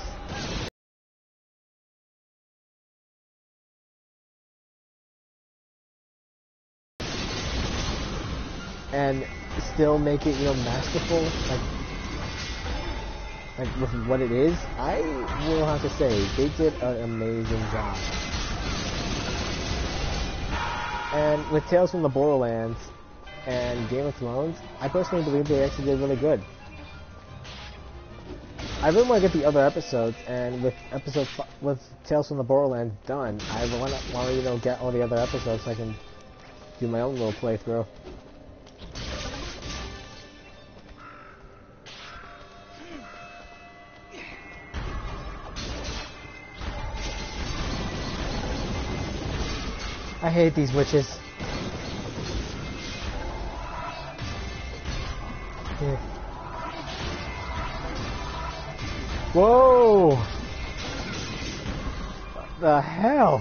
And still make it, you know, masterful, like, like with what it is. I will have to say, they did an amazing job. And with Tales from the Borderlands and Game of Thrones, I personally believe they actually did really good. I really want to get the other episodes, and with episode f with Tales from the Borderlands done, I want to, want to, you know, get all the other episodes so I can do my own little playthrough. I hate these witches. Yeah. Whoa! What the hell?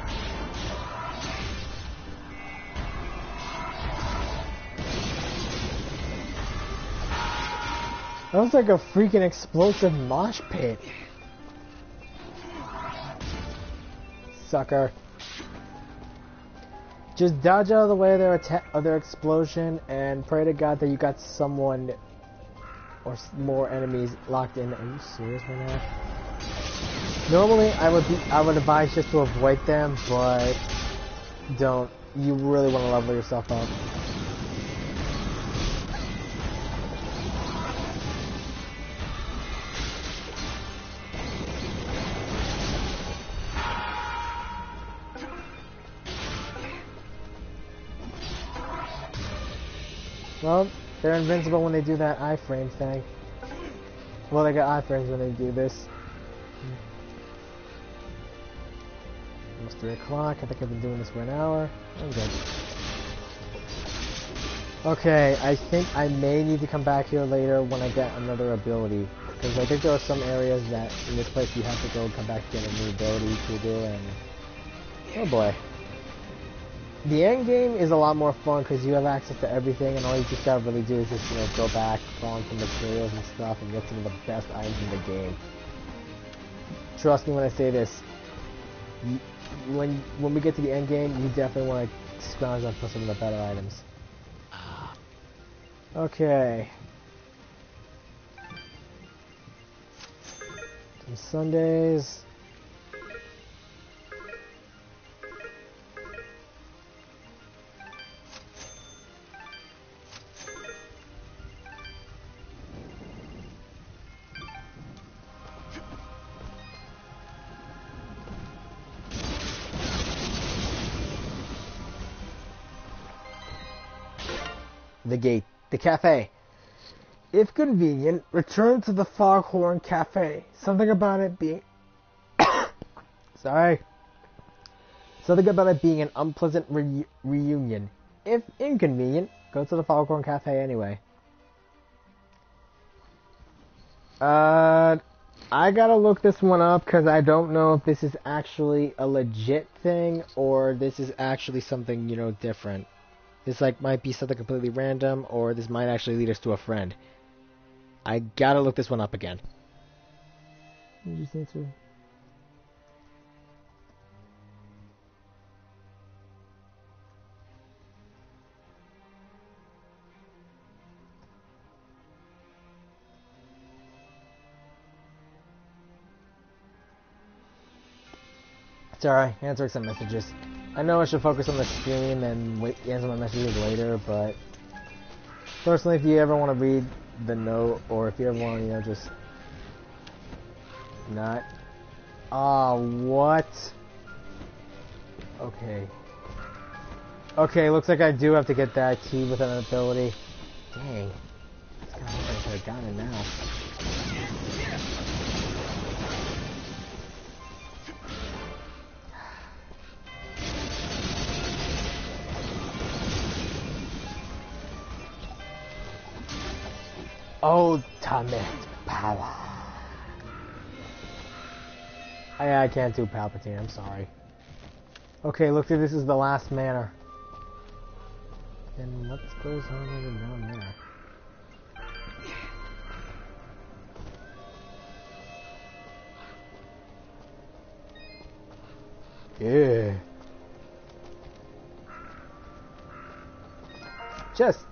That was like a freaking explosive mosh pit. Sucker. Just dodge out of the way of their attack, of their explosion, and pray to God that you got someone or more enemies locked in. Are you serious right now? Normally, I would be, I would advise just to avoid them, but don't. You really want to level yourself up. Well, they're invincible when they do that iframe thing. Well, they got iframes when they do this. Almost three o'clock. I think I've been doing this for an hour. I'm good. Okay, I think I may need to come back here later when I get another ability. Because I think there are some areas that in this place you have to go and come back to get a new ability to do, and oh boy. The end game is a lot more fun because you have access to everything, and all you just gotta really do is just, you know, go back, farm some materials and stuff, and get some of the best items in the game. Trust me when I say this. You, when when we get to the end game, you definitely want to scrounge up for some of the better items. Okay. And Sundays. The gate. The cafe. If convenient, return to the Foghorn Cafe. Something about it being... Sorry. Something about it being an unpleasant re reunion. If inconvenient, go to the Foghorn Cafe anyway. Uh, I gotta look this one up because I don't know if this is actually a legit thing or this is actually something, you know, different. This like might be something completely random, or this might actually lead us to a friend. I gotta look this one up again. You just need to. It's alright, answering some messages. I know I should focus on the stream and wait answer my messages later, but personally, if you ever want to read the note, or if you ever want to, you know, just not. Ah, oh, what? Okay. Okay, looks like I do have to get that key with an ability. Dang. I kind of wish I could have gotten it now. Ultimate power. I, I can't do Palpatine, I'm sorry. Okay, looks like this is the last manor. Then what goes on over down there? Yeah. Just.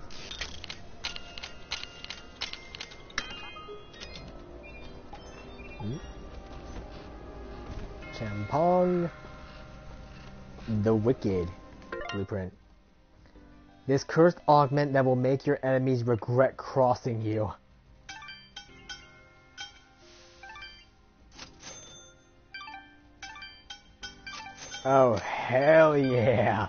Champong. The Wicked Blueprint. This cursed augment that will make your enemies regret crossing you. Oh, hell yeah.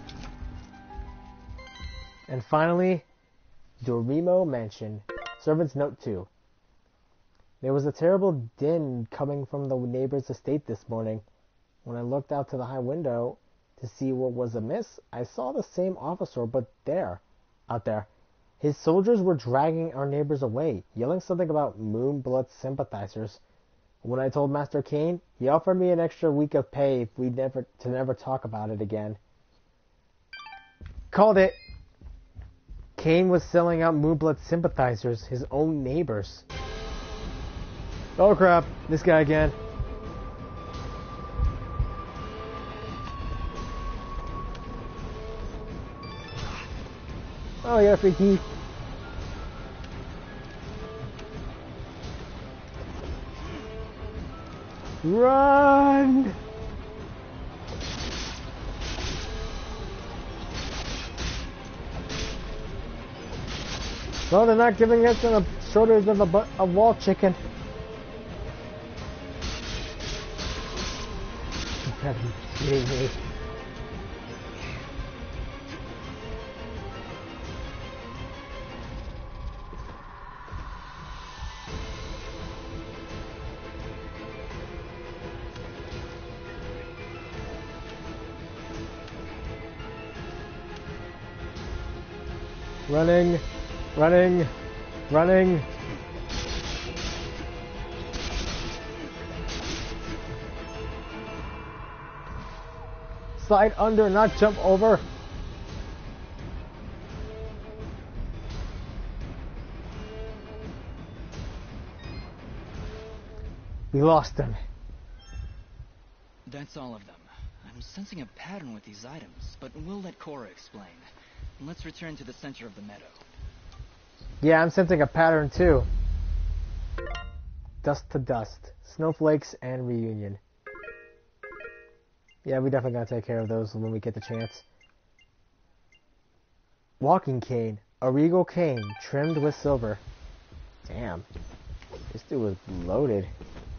And finally, Dorimo Mansion. Servant's Note two. There was a terrible din coming from the neighbor's estate this morning. When I looked out to the high window to see what was amiss, I saw the same officer, but there, out there. His soldiers were dragging our neighbors away, yelling something about Moonblood sympathizers. When I told Master Kane, he offered me an extra week of pay if we never to never talk about it again. Called it. Kane was selling out Moonblood sympathizers, his own neighbors. Oh crap, this guy again. Oh, yeah, free key. Run! No, they're not giving us a shoulders of a, a wall chicken. You gotta be kidding me. Running, running, running. Slide under, not jump over. We lost them. That's all of them. I'm sensing a pattern with these items, but we'll let Cora explain. Let's return to the center of the meadow. Yeah, I'm sensing a pattern too. Dust to Dust, Snowflakes, and Reunion. Yeah, we definitely gotta take care of those when we get the chance. Walking cane, a regal cane, trimmed with silver. Damn. This dude was loaded.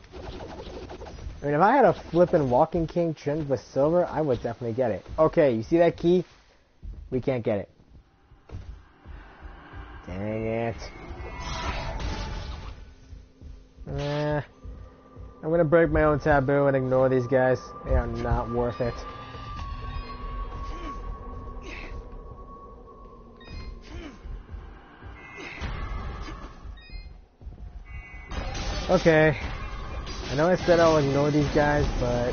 I mean, if I had a flippin' walking cane trimmed with silver, I would definitely get it. Okay, you see that key? We can't get it. Dang it. Eh. I'm gonna break my own taboo and ignore these guys. They are not worth it. Okay. I know I said I'll ignore these guys, but...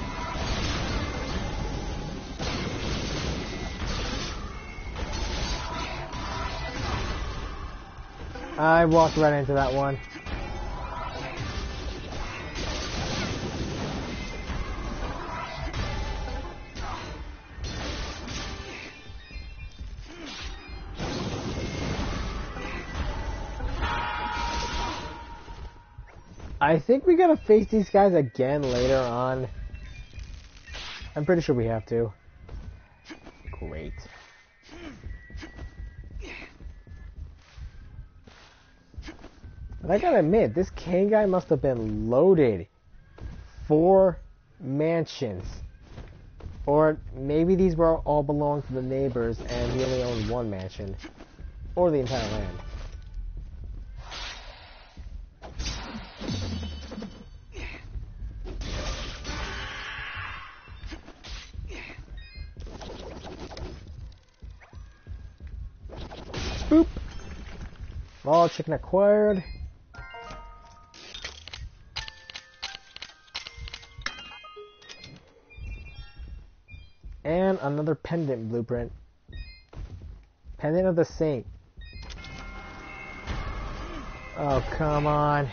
I walked right into that one. I think we gotta face these guys again later on. I'm pretty sure we have to. Great. But I gotta admit, this Kane guy must have been loaded. Four mansions. Or maybe these were all belong to the neighbors and he only owned one mansion. Or the entire land. Boop. All chicken acquired. And another pendant blueprint. Pendant of the Saint. Oh, come on.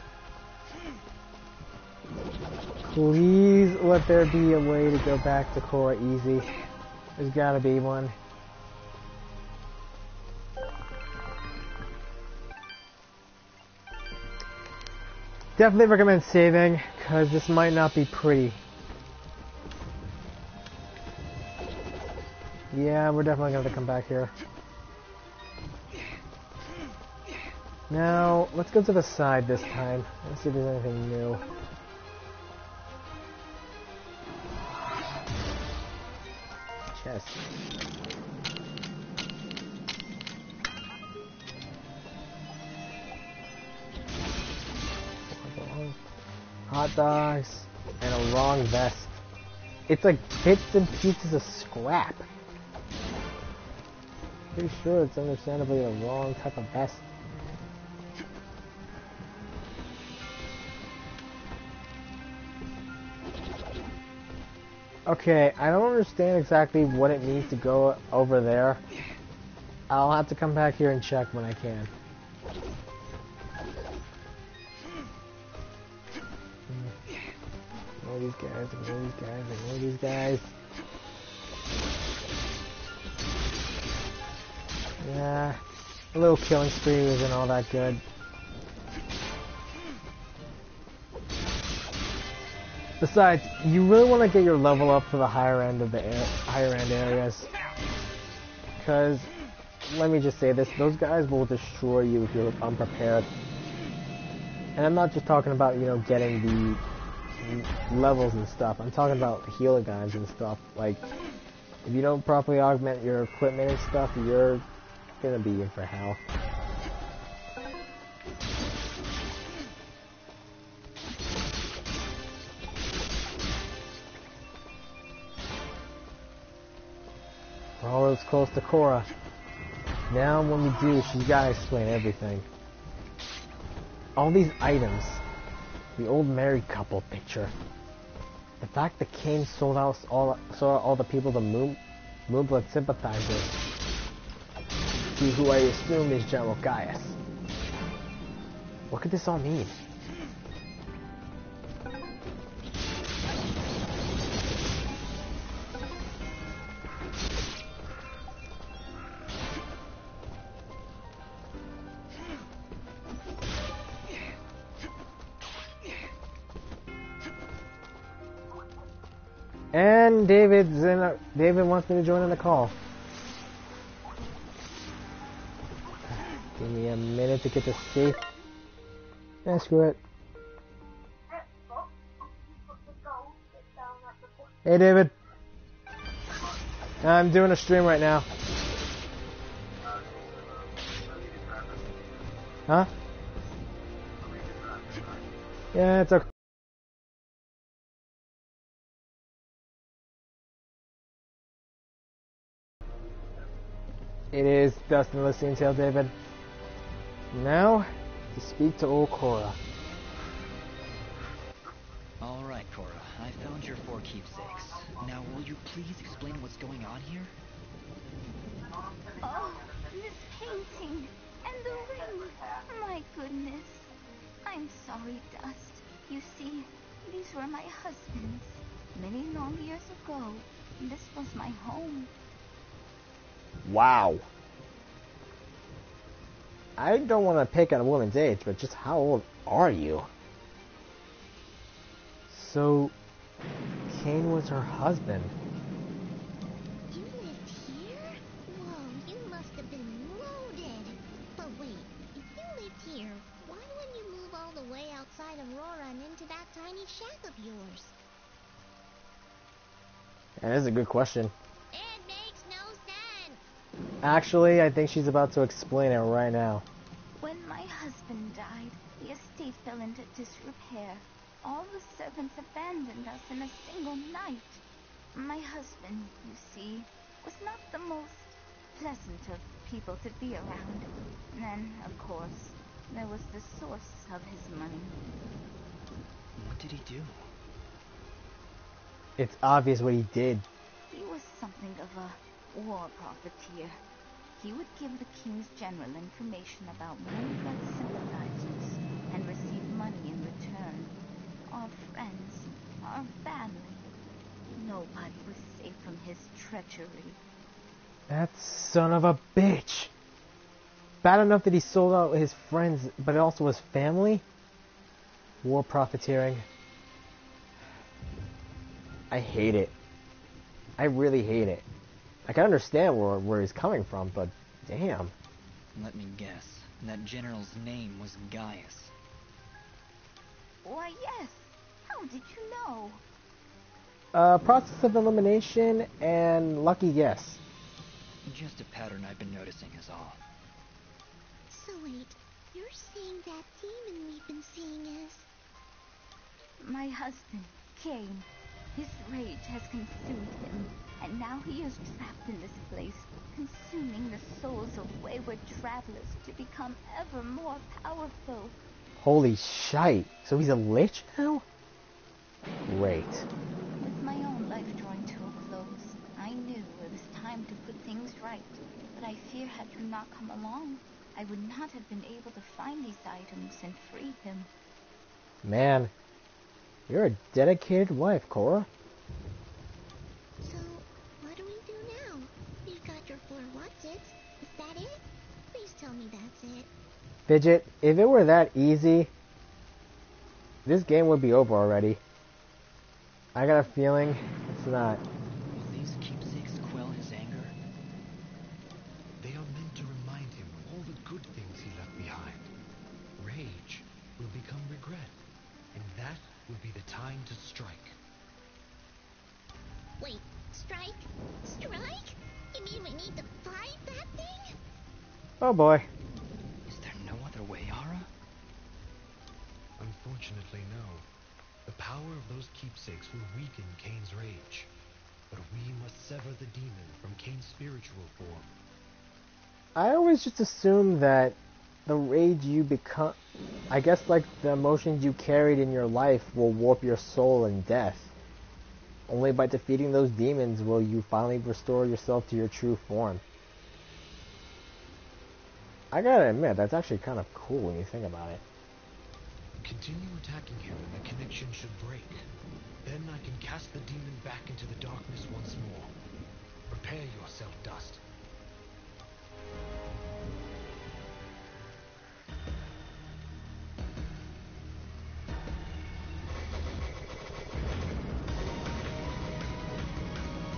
Please let there be a way to go back to Korra easy. There's gotta be one. Definitely recommend saving, because this might not be pretty. Yeah, we're definitely going to come back here. Now, let's go to the side this time. Let's see if there's anything new. Chest. Hot dogs and a wrong vest. It's like bits and pieces of scrap. Pretty sure it's understandably the wrong type of vest. Okay, I don't understand exactly what it means to go over there. I'll have to come back here and check when I can. Ignore these guys, ignore these guys, ignore these guys. Yeah, a little killing spree isn't all that good. Besides, you really want to get your level up for the higher end of the air, higher end areas. Because, let me just say this, those guys will destroy you if you're unprepared. And I'm not just talking about, you know, getting the levels and stuff. I'm talking about healer guns and stuff. Like, if you don't properly augment your equipment and stuff, you're gonna be in for hell. We're almost close to Korra. Now when we do, she's gotta explain everything. All these items. The old married couple picture. The fact that Kane sold out all, sold out all the people to Moon, Moonblood sympathizers. To who I assume is General Gaius. What could this all mean? And David's in. A, David wants me to join in the call. Give me a minute to get the safe. Eh, screw it. Hey, David. I'm doing a stream right now. Huh? Yeah, it's okay. It is Dustin listening to David. Now, to speak to old Cora. All right, Cora. I found your four keepsakes. Now, will you please explain what's going on here? Oh, this painting and the ring. My goodness. I'm sorry, Dust. You see, these were my husband's. Many long years ago, this was my home. Wow. I don't want to pick on a woman's age, but just how old are you? So, Kane was her husband. You lived here? Whoa, you must have been loaded. But wait, if you lived here, why wouldn't you move all the way outside Aurora and into that tiny shack of yours? That is a good question. It makes no sense. Actually, I think she's about to explain it right now. When my husband died, the estate fell into disrepair. All the servants abandoned us in a single night. My husband, you see, was not the most pleasant of people to be around. And then, of course, there was the source of his money. What did he do? It's obvious what he did. He was something of a war profiteer. He would give the King's General information about Moonblood sympathizers and receive money in return. Our friends, our family. Nobody was safe from his treachery. That son of a bitch. Bad enough that he sold out his friends, but also his family? War profiteering. I hate it. I really hate it. I can understand where, where he's coming from, but damn. Let me guess. That general's name was Gaius. Why, yes. How did you know? Uh, process of elimination and lucky guess. Just a pattern I've been noticing is all. So wait, you're saying that demon we've been seeing is... My husband, Kane. His rage has consumed him, and now he is trapped in this place, consuming the souls of wayward travelers to become ever more powerful. Holy shite. So he's a lich now? Great. With my own life drawing to a close, I knew it was time to put things right. But I fear had you not come along, I would not have been able to find these items and free him. Man, you're a dedicated wife, Cora. So, what do we do now? You've got your four what's-its. Is that it? Please tell me that's it. Fidget, if it were that easy, this game would be over already. I got a feeling it's not. Will these keepsakes quell his anger? They are meant to remind him of all the good things he left behind. Rage will become regret, and that will be the time to strike. Wait, strike? Strike? You mean we need to fight that thing? Oh boy. Is there no other way, Ara? Unfortunately, no. The power of those keepsakes will weaken Kane's rage. But we must sever the demon from Kane's spiritual form. I always just assumed that the rage you become, I guess like the emotions you carried in your life will warp your soul in death. Only by defeating those demons will you finally restore yourself to your true form. I gotta admit, that's actually kind of cool when you think about it. Continue attacking him and the connection should break. Then I can cast the demon back into the darkness once more. Prepare yourself, Dust.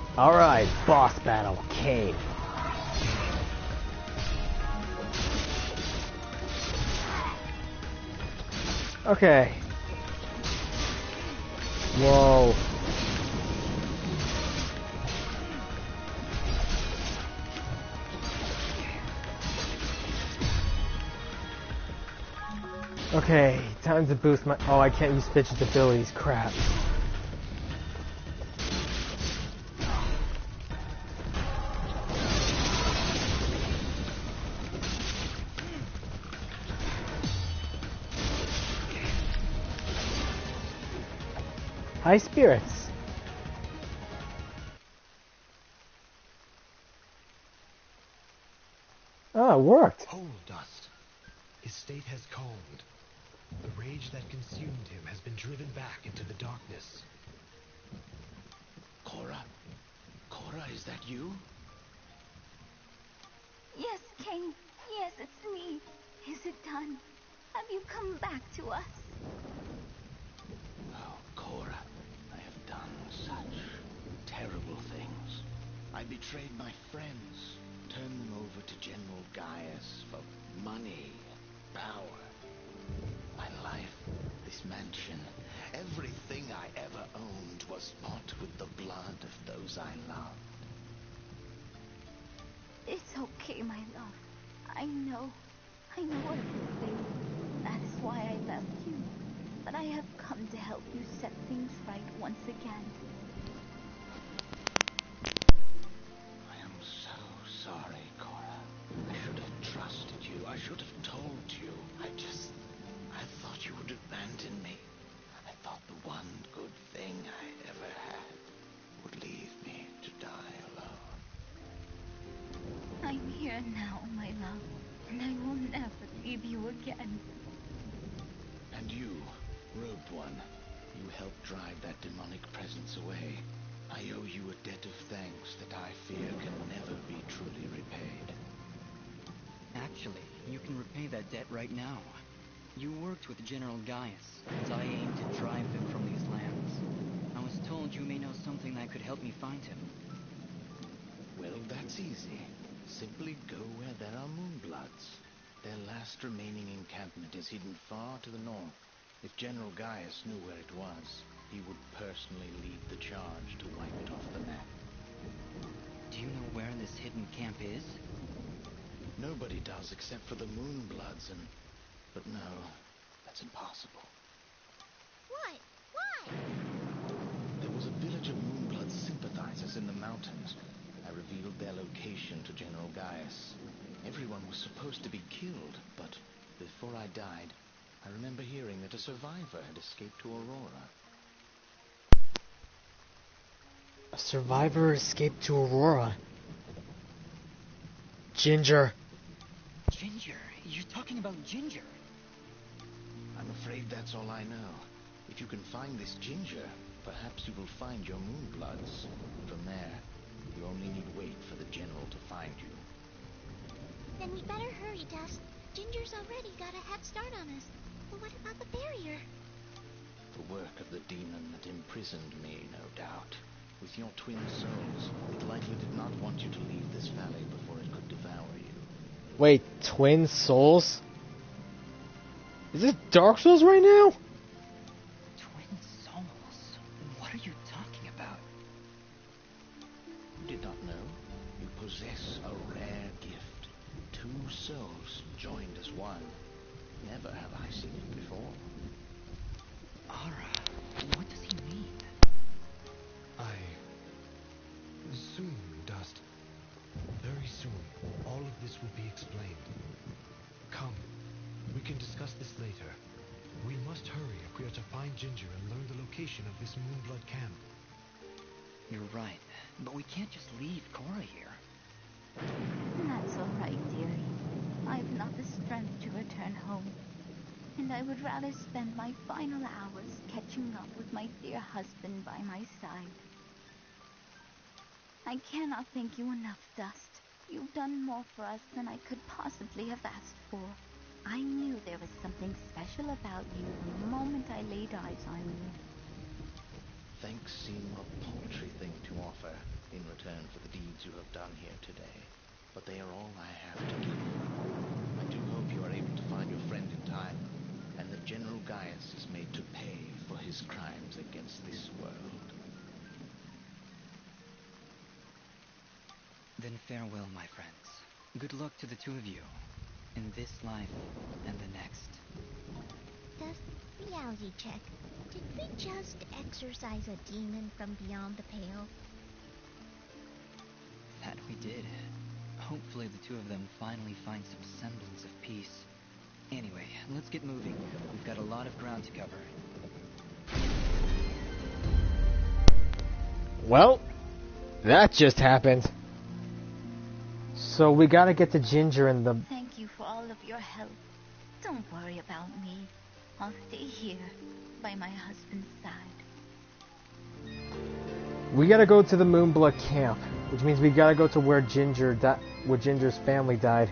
Alright, boss battle, cave. Okay. Whoa. Okay, time to boost my... Oh, I can't use Bitch's abilities, crap. High spirits. Oh, it worked. Hold, Dust. His state has calmed. The rage that consumed him has been driven back into the darkness. Cora? Cora, is that you? Yes, Kane. Yes, it's me. Is it done? Have you come back to us? Oh, Cora, I have done such terrible things. I betrayed my friends, turned them over to General Gaius for money, power. My life, this mansion, everything I ever owned was bought with the blood of those I loved. It's okay, my love. I know. I know everything. That is why I left you. But I have come to help you set things right once again. I am so sorry, Cora. I should have trusted you. I should have told you. I just... I thought you would abandon me. I thought the one good thing I ever had would leave me to die alone. I'm here now, my love. And I will never leave you again. And you, Robed One, you helped drive that demonic presence away. I owe you a debt of thanks that I fear can never be truly repaid. Actually, you can repay that debt right now. You worked with General Gaius, and I aim to drive them from these lands. I was told you may know something that could help me find him. Well, that's easy. Simply go where there are Moonbloods. Their last remaining encampment is hidden far to the north. If General Gaius knew where it was, he would personally lead the charge to wipe it off the map. Do you know where this hidden camp is? Nobody does except for the Moonbloods, and... But no, that's impossible. What? Why? There was a village of Moonblood sympathizers in the mountains. I revealed their location to General Gaius. Everyone was supposed to be killed, but before I died, I remember hearing that a survivor had escaped to Aurora. A survivor escaped to Aurora. Ginger. Ginger? You're talking about Ginger? I'm afraid that's all I know. If you can find this Ginger, perhaps you will find your Moonbloods. From there, you only need wait for the General to find you. Then we better hurry, Dust. Ginger's already got a head start on us. But what about the barrier? The work of the demon that imprisoned me, no doubt. With your twin souls, it likely did not want you to leave this valley before it could devour you. Wait, twin souls? Is this Dark Souls right now? Twin souls? What are you talking about? You did not know? You possess a rare gift. Two souls joined as one. Never have I seen it before. Ara, what does he mean? I... Soon, Dust. Very soon, all of this will be explained. Come, we can discuss this later. We must hurry if we are to find Ginger and learn the location of this Moonblood camp. You're right, but we can't just leave Cora here. That's all right, dearie. I've not the strength to return home. And I would rather spend my final hours catching up with my dear husband by my side. I cannot thank you enough, Dust. You've done more for us than I could possibly have asked for. I knew there was something special about you the moment I laid eyes on you. Thanks seem a paltry thing to offer in things you have done here today, but they are all I have to give you. I do hope you are able to find your friend in time, and that General Gaius is made to pay for his crimes against this world. Then farewell, my friends. Good luck to the two of you, in this life and the next. Dust, reality check. Did we just exorcise a demon from beyond the pale? That we did. Hopefully the two of them finally find some semblance of peace. Anyway, let's get moving. We've got a lot of ground to cover. Well, that just happened. So we gotta get to Ginger in the... Thank you for all of your help. Don't worry about me. I'll stay here, by my husband's side. We gotta go to the Moonblood camp, which means we gotta go to where Ginger di where Ginger's family died.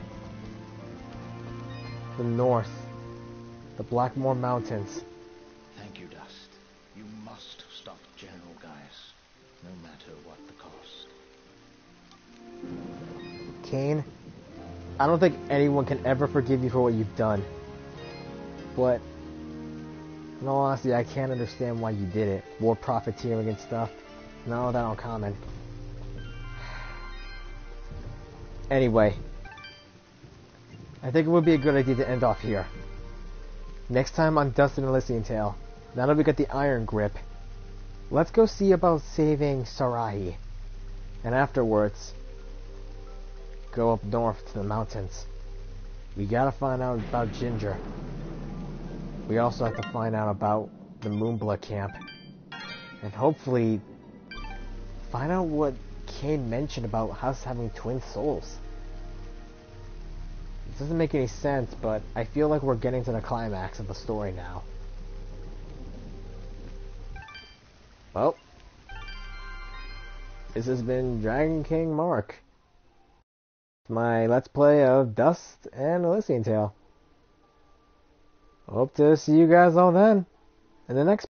The north. The Blackmore Mountains. Thank you, Dust. You must stop General Gaius, no matter what the cost. Kane, I don't think anyone can ever forgive you for what you've done. But, in all honesty, I can't understand why you did it. War profiteering and stuff. None of that uncommon. Anyway, I think it would be a good idea to end off here. Next time on Dust and Elysian Tale, now that we got the Iron Grip, let's go see about saving Sarahi. And afterwards, go up north to the mountains. We gotta find out about Ginger. We also have to find out about the Moonblood camp. And hopefully, find out what Kane mentioned about us having twin souls. It doesn't make any sense, but I feel like we're getting to the climax of the story now. Well, this has been Dragon King Mark. My Let's Play of Dust and Elysian Tale. Hope to see you guys all then in the next